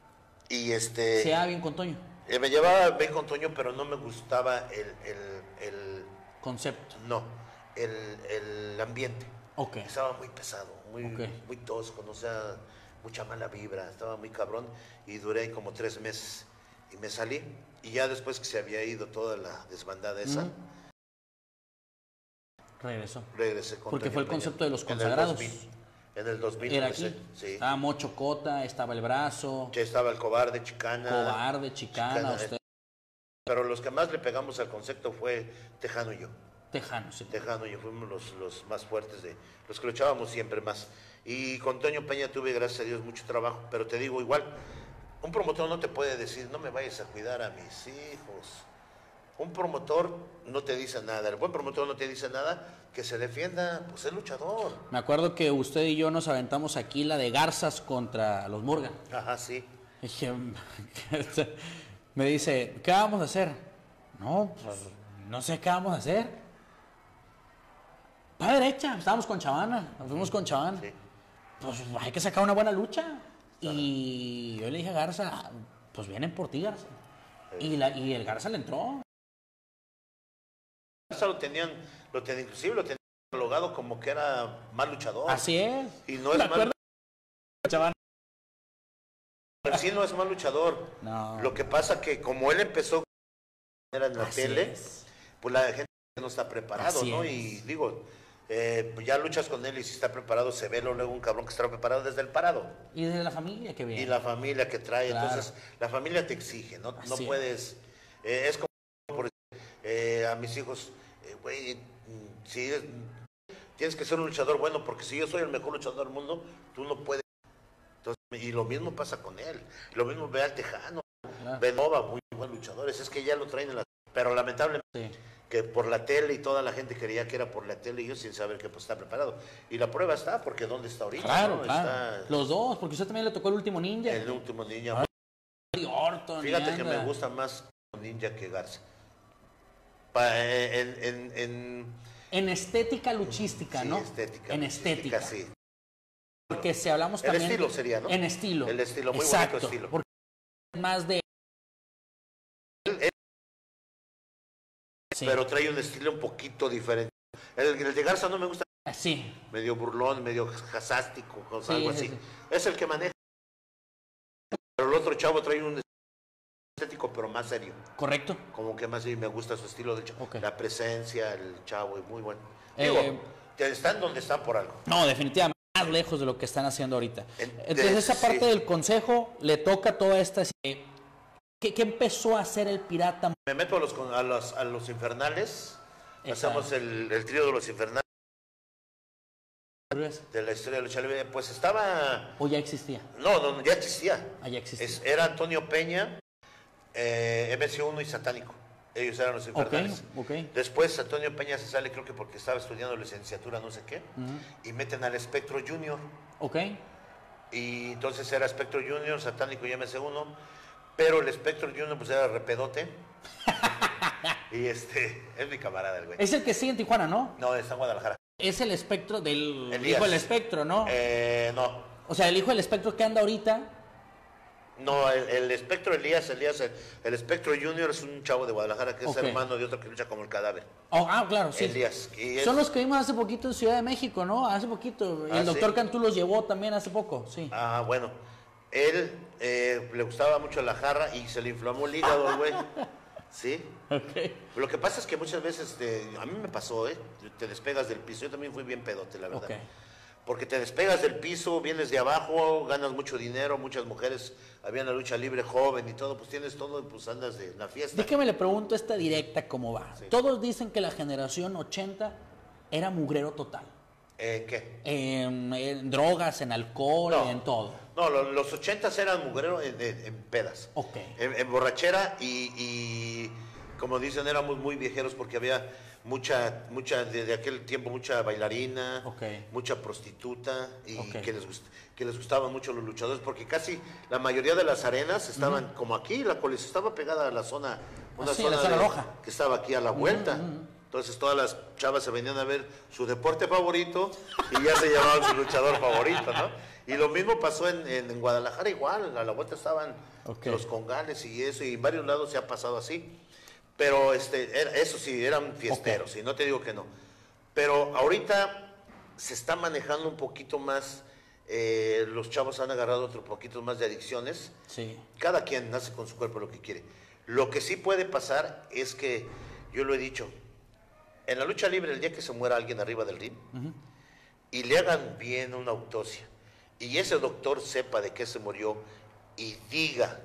Y este... Se va bien con Toño. Eh, me llevaba bien con Toño, pero no me gustaba el... el, el concepto. No, el, el ambiente. Ok. Estaba muy pesado, muy, okay. muy tosco, no sea, mucha mala vibra, estaba muy cabrón. Y duré ahí como tres meses y me salí. Y ya después que se había ido toda la desbandada esa... Mm. Regresó. Regresé con Porque Toño fue el Peña. concepto de los consagrados. En el dos mil. En el dos mil Era empecé, aquí. Sí. Estaba Mocho Cota, estaba el brazo. Ya estaba el cobarde, Chicana. Cobarde, Chicana, Chicana usted. Pero los que más le pegamos al concepto fue Tejano y yo. Tejano, sí. Tejano y yo fuimos los, los más fuertes, de los que luchábamos siempre más. Y con Toño Peña tuve, gracias a Dios, mucho trabajo. Pero te digo, igual, un promotor no te puede decir, no me vayas a cuidar a mis hijos. Un promotor no te dice nada. El buen promotor no te dice nada. Que se defienda, pues es luchador. Me acuerdo que usted y yo nos aventamos aquí la de Garzas contra los Morgan. Ajá, sí. Dije, me dice, ¿qué vamos a hacer? No, pues no sé qué vamos a hacer. Va derecha, estábamos con Chavana, nos fuimos con Chavana. Sí. Pues hay que sacar una buena lucha. Y yo le dije a Garza, pues vienen por ti, Garza. Sí. Y, la, y el Garza le entró. Garza lo tenían, lo tenían, inclusive lo tenían catalogado como que era mal luchador. Así es. Y no es mal. Chavana. sí no es mal luchador. No. Lo que pasa que como él empezó en la Así tele, es. pues la gente no está preparado, Así ¿no? es. Y digo, eh, pues ya luchas con él y si está preparado, se ve luego un cabrón que está preparado desde el parado. Y desde la familia que viene. Y la familia que trae, Claro. entonces la familia te exige, no, no Así puedes, eh, es como por, eh, a mis hijos, eh, güey, mm, si es- tienes que ser un luchador bueno, porque si yo soy el mejor luchador del mundo, tú no puedes. Entonces, y lo mismo pasa con él, lo mismo ve al Tejano, Claro. Benova, muy buenos luchadores, es que ya lo traen en la... Pero lamentablemente, Sí. que por la tele y toda la gente creía que era por la tele y yo sin saber que pues está preparado. Y la prueba está, porque ¿dónde está ahorita? Claro, ¿no? claro. Está Los dos, porque usted también le tocó el último ninja. el último ninja. Ay, Orton, Fíjate que anda. me gusta más Ninja que Garza. Pa- eh, en, en, en, En estética luchística, sí, ¿no? estética. En luchística, estética. sí. Porque si hablamos El también... estilo sería, ¿no? En estilo. El estilo, muy Exacto, bonito estilo. Porque es más de... Él- él- Sí. Pero trae un estilo un poquito diferente. El, el de Garza no me gusta, Sí, medio burlón, medio jasástico, o sea, Sí, algo sí, así. sí. Es el que maneja. Pero el otro chavo trae un estético, pero más serio. correcto. Como que más sí me gusta su estilo del chavo. Ok. La presencia, el chavo, es muy bueno. Eh, Digo, que están donde están por algo. No, definitivamente más lejos de lo que están haciendo ahorita. En- Entonces de- esa parte sí. del consejo le toca toda esta... eh, ¿Qué, qué empezó a hacer el pirata? Me meto a los, con- a los, a los infernales. Exacto. Hacemos el, el trío de los infernales de la historia de lucha libre. Pues estaba... ¿O ya existía? No, no, ya existía. Ah, ya existía. Es- era Antonio Peña, eh, M C uno y Satánico. Ellos eran los Ok, infernales. ok. Después Antonio Peña se sale, creo que porque estaba estudiando licenciatura, no sé qué, y meten al Espectro Junior. Ok. Y entonces era Espectro Junior, Satánico y M C uno, pero el Espectro Junior pues era repedote. Y este, es mi camarada el güey. Es el que sigue en Tijuana, ¿no? No, está en Guadalajara. Es el espectro del Elías. hijo del espectro, ¿no? Eh, no, O sea, el hijo del espectro que anda ahorita. no, el, el Espectro Elías, Elías, el, el Espectro Junior es un chavo de Guadalajara que es Ok. hermano de otro que lucha como el cadáver. Oh, ah, claro, sí. Elías. Y es- Son los que vimos hace poquito en Ciudad de México, ¿no? Hace poquito. Y Ah, el doctor sí. Cantú los llevó también hace poco, sí. Ah, bueno. Él eh, le gustaba mucho la jarra y se le inflamó el hígado, güey. ¿Sí? Ok. Lo que pasa es que muchas veces, te- a mí me pasó, ¿eh? Te despegas del piso. Yo también fui bien pedote, la verdad. Ok. Porque te despegas del piso, vienes de abajo, ganas mucho dinero, muchas mujeres, había la lucha libre joven y todo, pues tienes todo, pues andas de la fiesta. Déjame le pregunto esta directa cómo va. Sí. Todos dicen que la generación ochenta era mugrero total. ¿En qué? En, en drogas, en alcohol, No. en todo. No, lo- los ochentas eran mugreros en, en- en pedas. Ok. En, en borrachera y, y, como dicen, éramos muy viejeros porque había mucha, mucha, desde aquel tiempo, mucha bailarina, Ok. mucha prostituta y Ok. que, les gust- que les gustaban mucho los luchadores porque casi la mayoría de las arenas estaban como aquí, la colis estaba pegada a la zona, una Ah, sí, la zona de- roja. que estaba aquí a la vuelta. Entonces todas las chavas se venían a ver su deporte favorito y ya se llamaban su luchador favorito, ¿no? Y lo mismo pasó en, en- en Guadalajara igual, a la vuelta estaban Ok. los congales y eso, y en varios lados se ha pasado así. Pero este, era- eso sí, eran fiesteros, y no te digo que no. Pero ahorita se está manejando un poquito más, eh, los chavos han agarrado otro poquito más de adicciones. Sí. Cada quien nace con su cuerpo lo que quiere. Lo que sí puede pasar es que, yo lo he dicho, en la lucha libre, el día que se muera alguien arriba del ring y le hagan bien una autopsia y ese doctor sepa de qué se murió y diga,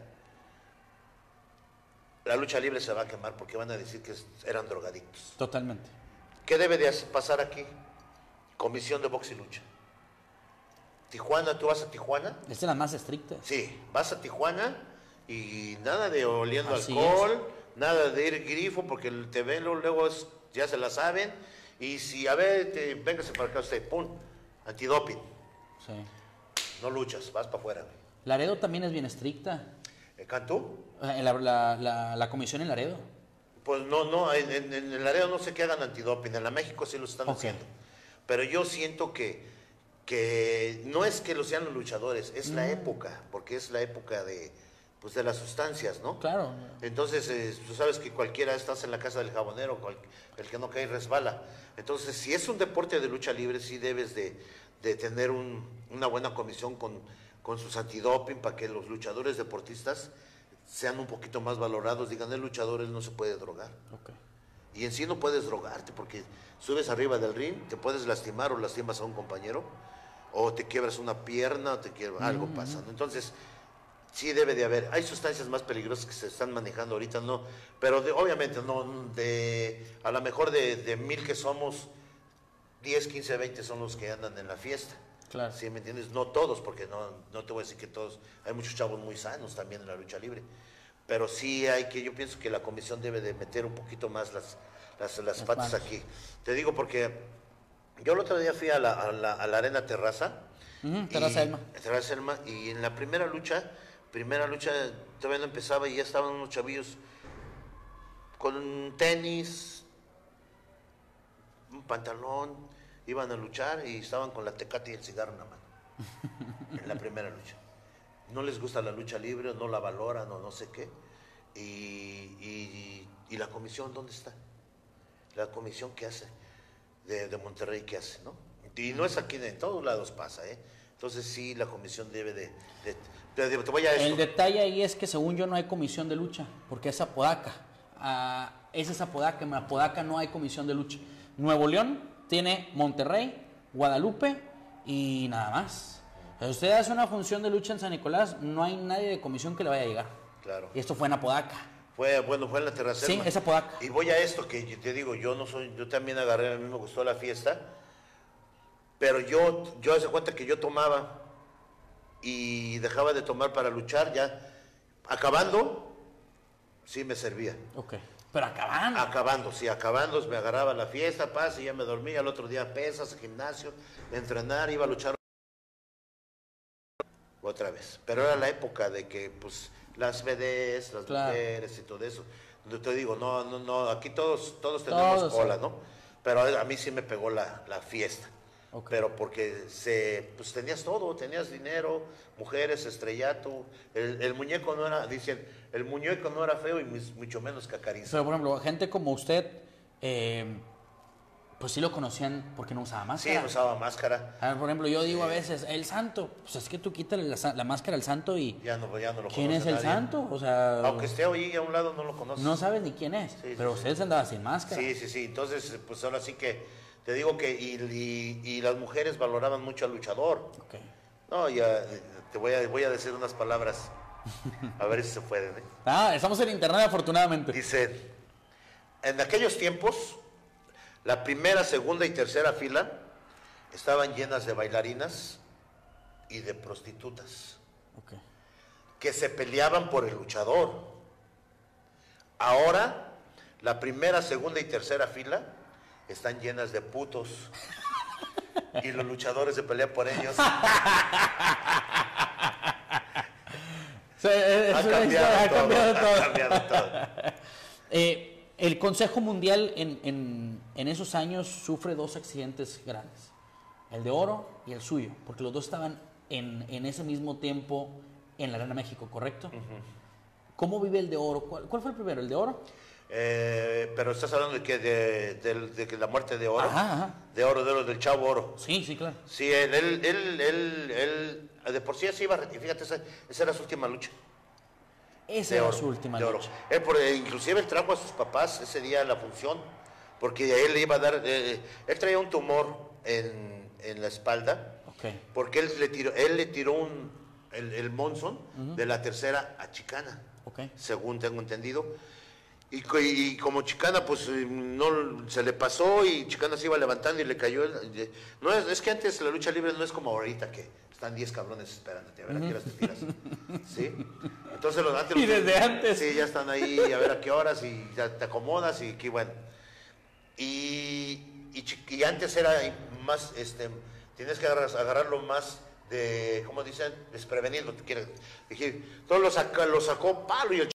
la lucha libre se va a quemar porque van a decir que es- eran drogadictos. Totalmente. ¿Qué debe de hacer- pasar aquí? Comisión de box y lucha. Tijuana, ¿tú vas a Tijuana? Es de las más estrictas. Sí, vas a Tijuana y nada de oliendo Así alcohol, nada de ir grifo porque el T V luego, luego es- ya se la saben. Y si, a ver, te, véngase para acá usted, pum, antidoping. Sí. No luchas, vas para afuera. güey. Laredo también es bien estricta. ¿En Cantú? Eh, La, la, la, la comisión en Laredo. Pues no, no, en, en, en el área no sé que hagan antidoping, en la México sí lo están Ok. haciendo. Pero yo siento que, que no es que lo sean los luchadores, es la época, porque es la época de, pues de las sustancias, ¿no? Claro. Entonces, eh, tú sabes que cualquiera estás en la casa del jabonero, cual- el que no cae resbala. Entonces, si es un deporte de lucha libre, sí debes de, de tener un- una buena comisión con, con sus antidoping para que los luchadores deportistas sean un poquito más valorados. Digan, el luchador él no se puede drogar. Okay. Y en sí no puedes drogarte porque subes arriba del ring, te puedes lastimar o lastimas a un compañero, o te quiebras una pierna, o te quiebras, mm-hmm. algo pasa, ¿no? Entonces, sí debe de haber. Hay sustancias más peligrosas que se están manejando ahorita, no, pero de, obviamente no, de, a lo mejor de, de mil que somos, diez, quince, veinte son los que andan en la fiesta. Claro. ¿Sí me entiendes? No todos, porque no, no te voy a decir que todos, hay muchos chavos muy sanos también en la lucha libre. Pero sí hay que, yo pienso que la comisión debe de meter un poquito más las, las, las, las patas manos. Aquí. Te digo porque yo el otro día fui a la, a la, a la Arena Terraza. Uh-huh, Terraza Elma. Terraza Elma, y en la primera lucha, primera lucha todavía no empezaba y ya estaban unos chavillos con tenis, un pantalón, iban a luchar y estaban con la tecate y el cigarro en la mano. En la primera lucha. No les gusta la lucha libre, no la valoran o no sé qué. Y, y, y la comisión, ¿dónde está? La comisión, ¿qué hace? De, de Monterrey, ¿qué hace? ¿No? Y no es aquí, en todos lados pasa, ¿eh? Entonces sí, la comisión debe de... de, de, de te voy a esto. El detalle ahí es que según yo no hay comisión de lucha, porque es Apodaca. Uh, esa es Apodaca, en Apodaca no hay comisión de lucha. Nuevo León tiene Monterrey, Guadalupe y nada más. Si usted hace una función de lucha en San Nicolás, no hay nadie de comisión que le vaya a llegar. Claro. Y esto fue en Apodaca. Fue, bueno, fue en la Terraza. Sí, es Apodaca. Y voy a esto que yo te digo, yo no soy, yo también agarré, a mí me gustó la fiesta, pero yo, yo hace cuenta que yo tomaba y dejaba de tomar para luchar, ya acabando, sí me servía. Ok, pero acabando. Acabando, sí, acabando, me agarraba la fiesta, paz, y ya me dormía, al otro día pesas, gimnasio, entrenar, iba a luchar otra vez. Pero era la época de que, pues, las B Ds, las claro. mujeres y todo eso. Te digo, no, no, no, aquí todos, todos tenemos todos, cola, sí. ¿no? Pero a mí sí me pegó la, la fiesta. Okay. Pero porque se, pues tenías todo, tenías dinero, mujeres, estrellato. El, el muñeco no era, dicen, el muñeco no era feo y mucho menos cacarizo. Pero, por ejemplo, gente como usted, eh, pues sí lo conocían porque no usaba máscara. Sí, no usaba máscara. A ver, por ejemplo, yo digo sí. a veces, el santo, pues es que tú quítale la, la máscara al santo y... Ya no, ya no lo ¿quién es el nadie. santo? O sea... Aunque esté ahí a un lado, no lo conoces. No sabes ni quién es, sí, pero sí, usted sí. andaba sin máscara. Sí, sí, sí. Entonces, pues ahora sí que te digo que... Y, y, y las mujeres valoraban mucho al luchador. Okay. No, ya te voy a, voy a decir unas palabras. A ver si se pueden, ¿eh? Ah, estamos en internet afortunadamente. Dice, en aquellos tiempos... La primera, segunda y tercera fila estaban llenas de bailarinas y de prostitutas okay. que se peleaban por el luchador. Ahora, la primera, segunda y tercera fila están llenas de putos y los luchadores se pelean por ellos. Sí, ha, cambiado ha, cambiado todo, ha cambiado todo. eh, El Consejo Mundial en, en, en esos años sufre dos accidentes grandes, el de oro y el suyo, porque los dos estaban en, en ese mismo tiempo en la Arena México, ¿correcto? Uh-huh. ¿Cómo vive el de oro? ¿Cuál, cuál fue el primero, el de oro? Eh, pero estás hablando de que de, de, de, de la muerte de oro, ajá, ajá. de oro, de oro, del Chavo Oro. Sí, sí, claro. Sí, él, él, él, él, él de por sí así iba, fíjate, esa, esa era su última lucha. Esa era su última de oro. lucha. Él, por, inclusive él trajo a sus papás ese día a la función, porque él le iba a dar, eh, él traía un tumor en, en la espalda, okay. porque él le tiró, él le tiró un, el, el Monzón uh-huh. de la tercera a Chicana, okay. según tengo entendido. Y, y como Chicana pues no se le pasó y Chicana se iba levantando y le cayó. El, no es, es que antes la lucha libre no es como ahorita que están diez cabrones esperándote, a ver a qué horas te tiras. ¿Sí? Entonces los antes... Y desde antes. Sí, ya están ahí, a ver a qué horas y ya te acomodas y qué bueno. Y, y, y antes era más, este, tienes que agarrar, agarrarlo más de, ¿cómo dicen? Desprevenido, te quiere decir. Todo lo, saca, lo sacó palo y el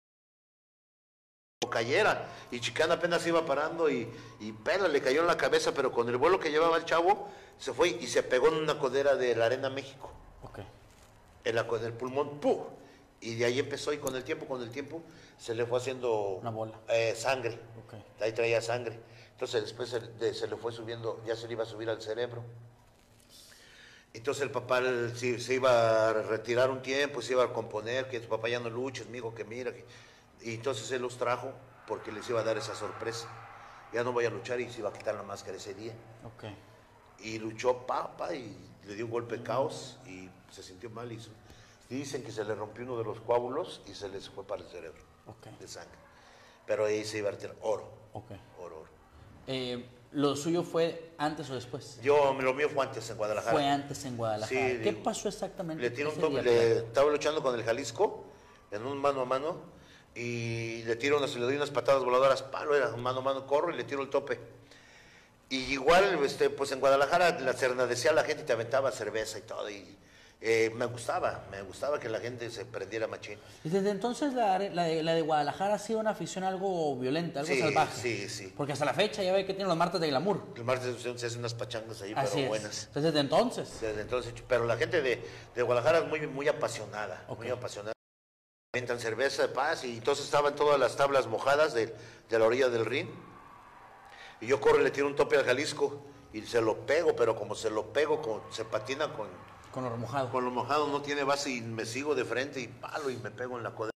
cayera, y Chicana apenas iba parando y, y pela, le cayó en la cabeza, pero con el vuelo que llevaba el chavo, se fue y se pegó en una codera de la Arena México. Okay. En, la, en el pulmón, ¡pum! Y de ahí empezó, y con el tiempo, con el tiempo, se le fue haciendo una bola. Eh, sangre. Okay. Ahí traía sangre. Entonces después se, de, se le fue subiendo, ya se le iba a subir al cerebro. Entonces el papá se, se iba a retirar un tiempo, se iba a componer, que tu papá ya no luches, amigo, que mira. Que... Y entonces él los trajo porque les iba a dar esa sorpresa. Ya no voy a luchar y se iba a quitar la máscara ese día. Okay. Y luchó papa y le dio un golpe de caos y se sintió mal. Y, y dicen que se le rompió uno de los coágulos y se les fue para el cerebro, okay, de sangre. Pero ahí se iba a retirar oro. Okay. Oro, oro. Eh, ¿Lo suyo fue antes o después? Yo, lo mío fue antes en Guadalajara. Fue antes en Guadalajara. Sí, ¿Qué pasó exactamente? Le tiró un tope, le, estaba luchando con el Jalisco en un mano a mano y le tiro unas, le doy unas patadas voladoras, palo, era un mano a mano, corro y le tiro el tope. Y igual, este, pues en Guadalajara la cernadecía la gente, te aventaba cerveza y todo, y eh, me gustaba, me gustaba que la gente se prendiera machín. Y desde entonces la, la, de, la de Guadalajara ha sido una afición algo violenta, algo sí, salvaje. Sí, sí. Porque hasta la fecha ya ve que tiene los martes de glamour. Los martes se hacen unas pachangas ahí, Así pero es. buenas. Entonces desde entonces. Desde entonces, pero la gente de, de Guadalajara es muy, muy apasionada, okay, muy apasionada. Aventan cerveza de paz y entonces estaban todas las tablas mojadas de, de la orilla del ring. Y yo corro y le tiro un tope al Jalisco y se lo pego, pero como se lo pego, como se patina con... Con lo mojado. Con lo mojado, no tiene base y me sigo de frente y palo y me pego en la coda.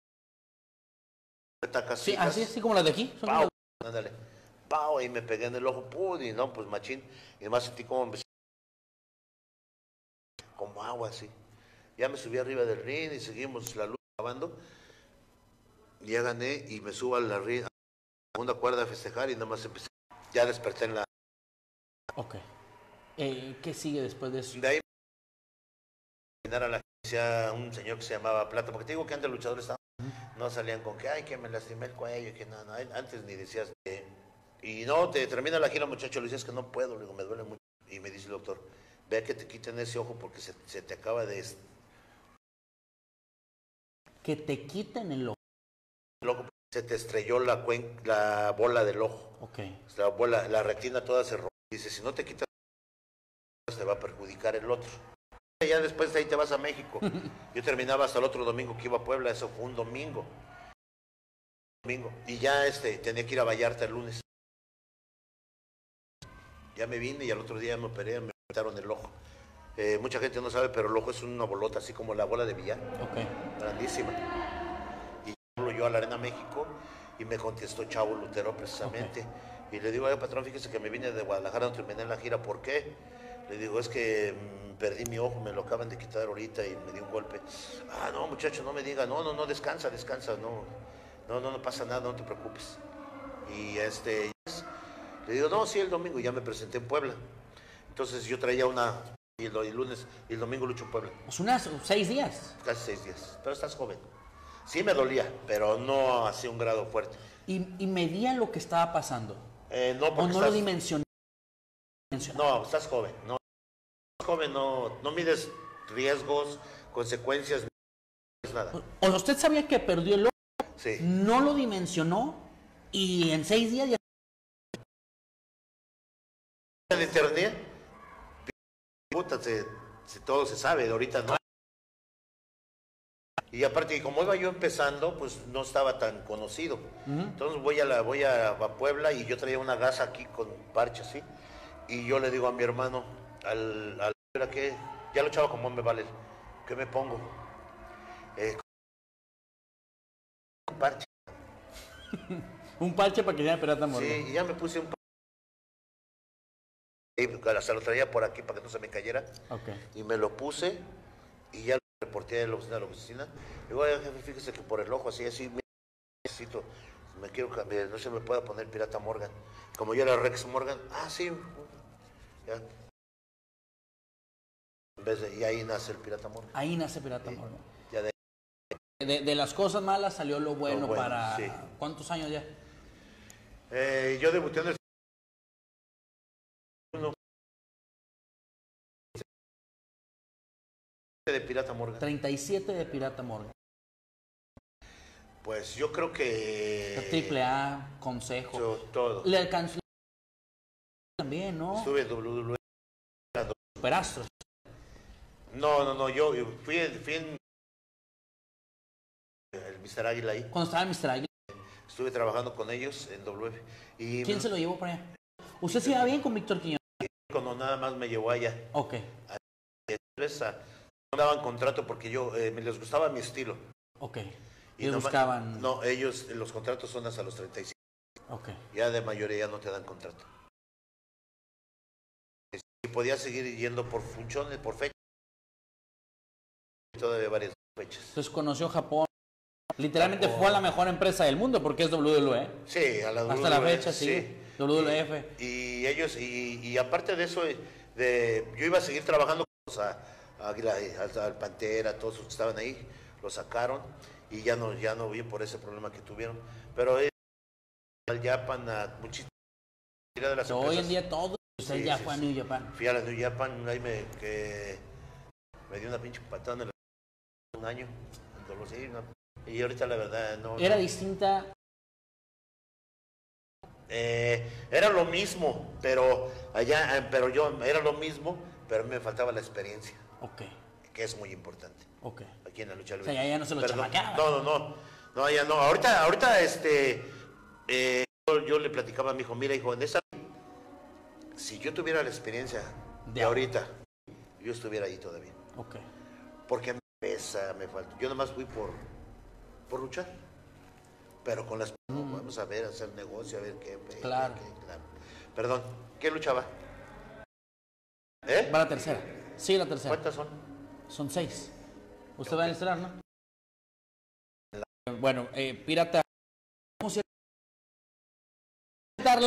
Sí, así, así como las de aquí. Son Pau, las... ándale. Pau, y me pegué en el ojo, pud, y no, pues machín. Y además sentí como me... como agua así. Ya me subí arriba del ring y seguimos la luz grabando. Ya gané y me subo a la ring, a la segunda cuerda a festejar y nada más empecé. Ya desperté en la... Ok. Eh, ¿Qué sigue después de eso? De ahí a la agencia un señor que se llamaba Plata, porque te digo que antes los luchadores estaban, uh-huh, no salían con que, ay, que me lastimé el cuello, que no, no, antes ni decías, eh, y no, te termina la gira, muchacho, le decías que no puedo, le digo, me duele mucho, y me dice el doctor, ve que te quiten ese ojo porque se, se te acaba de... Que te quiten el ojo. El ojo, se te estrelló la, cuen, la bola del ojo, okay, la bola, la retina toda se rompió, dice, si no te quitas, te va a perjudicar el otro. Ya después de ahí te vas a México. Yo terminaba hasta el otro domingo que iba a Puebla, eso fue un domingo. domingo. Y ya este, tenía que ir a Vallarta el lunes. Ya me vine y al otro día me operé, me quitaron el ojo. Eh, mucha gente no sabe, pero el ojo es una bolota así como la bola de billar. Okay. Grandísima. Y hablo yo a la Arena México y me contestó Chavo Lutero precisamente. Okay. Y le digo, ay patrón, fíjese que me vine de Guadalajara, no terminé la gira, ¿por qué? Le digo, es que mmm, perdí mi ojo, me lo acaban de quitar ahorita y me dio un golpe. Ah, no, muchacho, no me diga, no, no, no, descansa, descansa, no, no, no, no pasa nada, no te preocupes. Y este, le digo, no, sí, el domingo, ya me presenté en Puebla. Entonces yo traía una, y el, el lunes, y el domingo lucho en Puebla. Pues unas seis días. Casi seis días, pero estás joven. Sí me dolía, pero no así un grado fuerte. ¿Y, y medía lo que estaba pasando? Eh, no, porque ¿O no estás... lo dimensionaba? No, estás joven, no. Estás joven, no, no mides riesgos, consecuencias, no nada. O sea, usted sabía que perdió el ojo, sí, no lo dimensionó y en seis días ya... En internet, puta, se, se, todo se sabe, ahorita no. Y aparte, como iba yo empezando, pues no estaba tan conocido. Uh-huh. Entonces voy a la voy a, a Puebla y yo traía una gasa aquí con parche así. Y yo le digo a mi hermano, al, al que ya lo echaba como me vale, ¿qué me pongo? Eh, un parche. Un parche para que ya Pirata Morgan. Sí, y ya me puse un parche. Hasta lo traía por aquí para que no se me cayera. Okay. Y me lo puse y ya lo reporté a la oficina. A la oficina. Y digo, jefe, fíjese que por el ojo así, así, necesito, me quiero cambiar, no se me pueda poner Pirata Morgan. Como yo era Rex Morgan, ah, sí. Ya. En vez de, y ahí nace el Pirata Morgan. Ahí nace Pirata sí. Morgan. Ya de... De, de las cosas malas salió lo bueno, lo bueno para... Sí. ¿Cuántos años ya? Eh, yo debuté en el... de Pirata Morgan. treinta y siete de Pirata Morgan. Pues yo creo que... La triple A, Consejo. Yo, todo. Le alcanzó también, ¿no? Estuve en doble u doble u E. Superastros. No, no, no, yo fui, fui en el mister Águila ahí. Cuando estaba el mister Águila. Estuve trabajando con ellos en doble u F. Y ¿quién me... se lo llevó para allá? ¿Usted se iba bien con Víctor Quiñones? Cuando nada más me llevó allá. Ok. veces a, no daban contrato porque yo eh, me les gustaba mi estilo. Ok. Y Ellos no, buscaban... No, ellos, los contratos son hasta los treinta y cinco. Ok. Ya de mayoría no te dan contrato. Y podía seguir yendo por funciones, por fechas. Todavía varias fechas. Entonces conoció Japón. Literalmente Japón. Fue a la mejor empresa del mundo porque es W W E. Sí, a la W W E. Hasta la fecha, sí. sí. W W F. Y, y ellos, y, y aparte de eso, de, yo iba a seguir trabajando con los, a, a, a, al Pantera, a todos los que estaban ahí, lo sacaron y ya no, ya no vi por ese problema que tuvieron. Pero eh, al Japan, a muchísimas de las Hoy en día todo, usted sí, ya sí, fue sí. a New Japan. Fui a la New Japan, ahí me, que me dio una pinche patada en el un año, en dolor, sí, una, y ahorita la verdad no. ¿Era no. distinta? Eh, era lo mismo, pero allá, pero yo, era lo mismo, pero me faltaba la experiencia. Ok. Que es muy importante. Ok. Aquí en la lucha libre. O sea, ya no se lo chamaqueaba. No, no, no, no, ya no. Ahorita, ahorita, este, eh, yo, yo le platicaba a mi hijo, mira, hijo, en esa, si yo tuviera la experiencia de, de ahorita, yo estuviera ahí todavía. Ok. Porque me pesa, me falta. Yo nomás fui por, por luchar. Pero con las... Mm. No, vamos a ver, hacer negocio, a ver qué... Claro. Qué, qué, claro. Perdón, ¿qué luchaba? ¿Eh? Va la tercera. Sí, la tercera. ¿Cuántas son? Son seis. Usted okay. va a entrar, ¿no? La... Bueno, eh, Pirata... ¿Cómo se llama?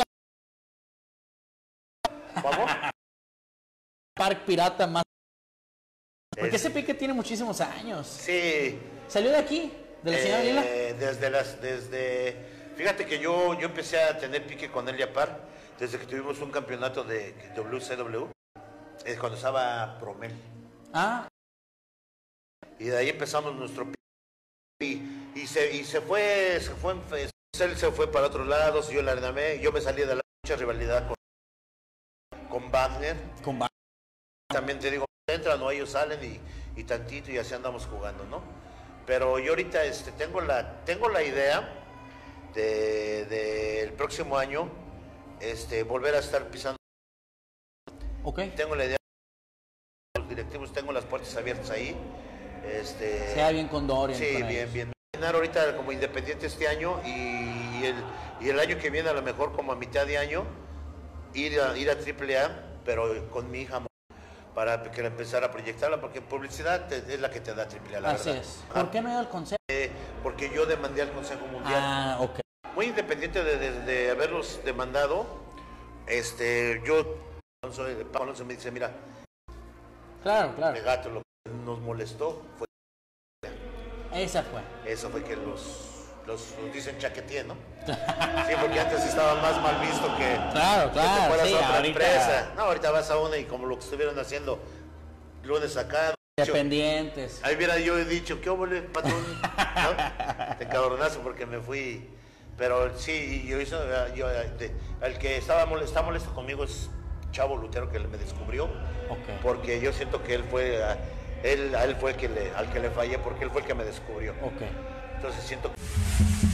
¿Cómo? Park Pirata más... Porque es... ese pique tiene muchísimos años. Sí. ¿Salió de aquí? ¿De la señora Lila? Eh, desde las, desde, fíjate que yo, yo empecé a tener pique con Elia Park desde que tuvimos un campeonato de W C W, eh, cuando estaba Promel. Ah. Y de ahí empezamos nuestro pique. Y, y, se, y se fue, se fue, él se fue para otros lados, yo la armé, yo me salí de la mucha rivalidad con, con Wagner. Con Wagner. También te digo, entran o ellos salen y, y tantito y así andamos jugando, ¿no? Pero yo ahorita este, tengo, la, tengo la idea de, de el próximo año este, volver a estar pisando. Okay. Tengo la idea, los directivos, tengo las puertas abiertas ahí. Este, sea bien con Dorian. Sí, bien, ellos. bien. Ahorita como independiente este año y el, y el año que viene a lo mejor como a mitad de año ir a, ir a triple A, pero con mi hija. Para que la empezara a proyectarla, porque publicidad es la que te da triple A, la Así verdad. es. ¿Por ah. qué no iba al Consejo? Eh, porque yo demandé al Consejo Mundial. Ah, ok. Muy independiente de, de, de haberlos demandado, este, yo, Pablo Alonso me dice, mira, claro, claro. el gato lo que nos molestó fue... Esa fue. Eso fue que los... Los, los dicen chaquetíe, ¿no? Sí, porque antes estaba más mal visto que... Claro, claro, que te sí, a otra ahorita... empresa. No, ahorita vas a una y como lo que estuvieron haciendo lunes acá... Dependientes. Ahí hubiera yo dicho, ¿qué óvole, patrón? ¿No? Te cabronazo porque me fui... Pero sí, yo hizo... Yo, de, el que estaba molesto, está molesto conmigo es Chavo Lutero, que me descubrió. Okay. Porque yo siento que él fue... Él, a él fue el que le, al que le fallé porque él fue el que me descubrió. Okay. Entonces siento que...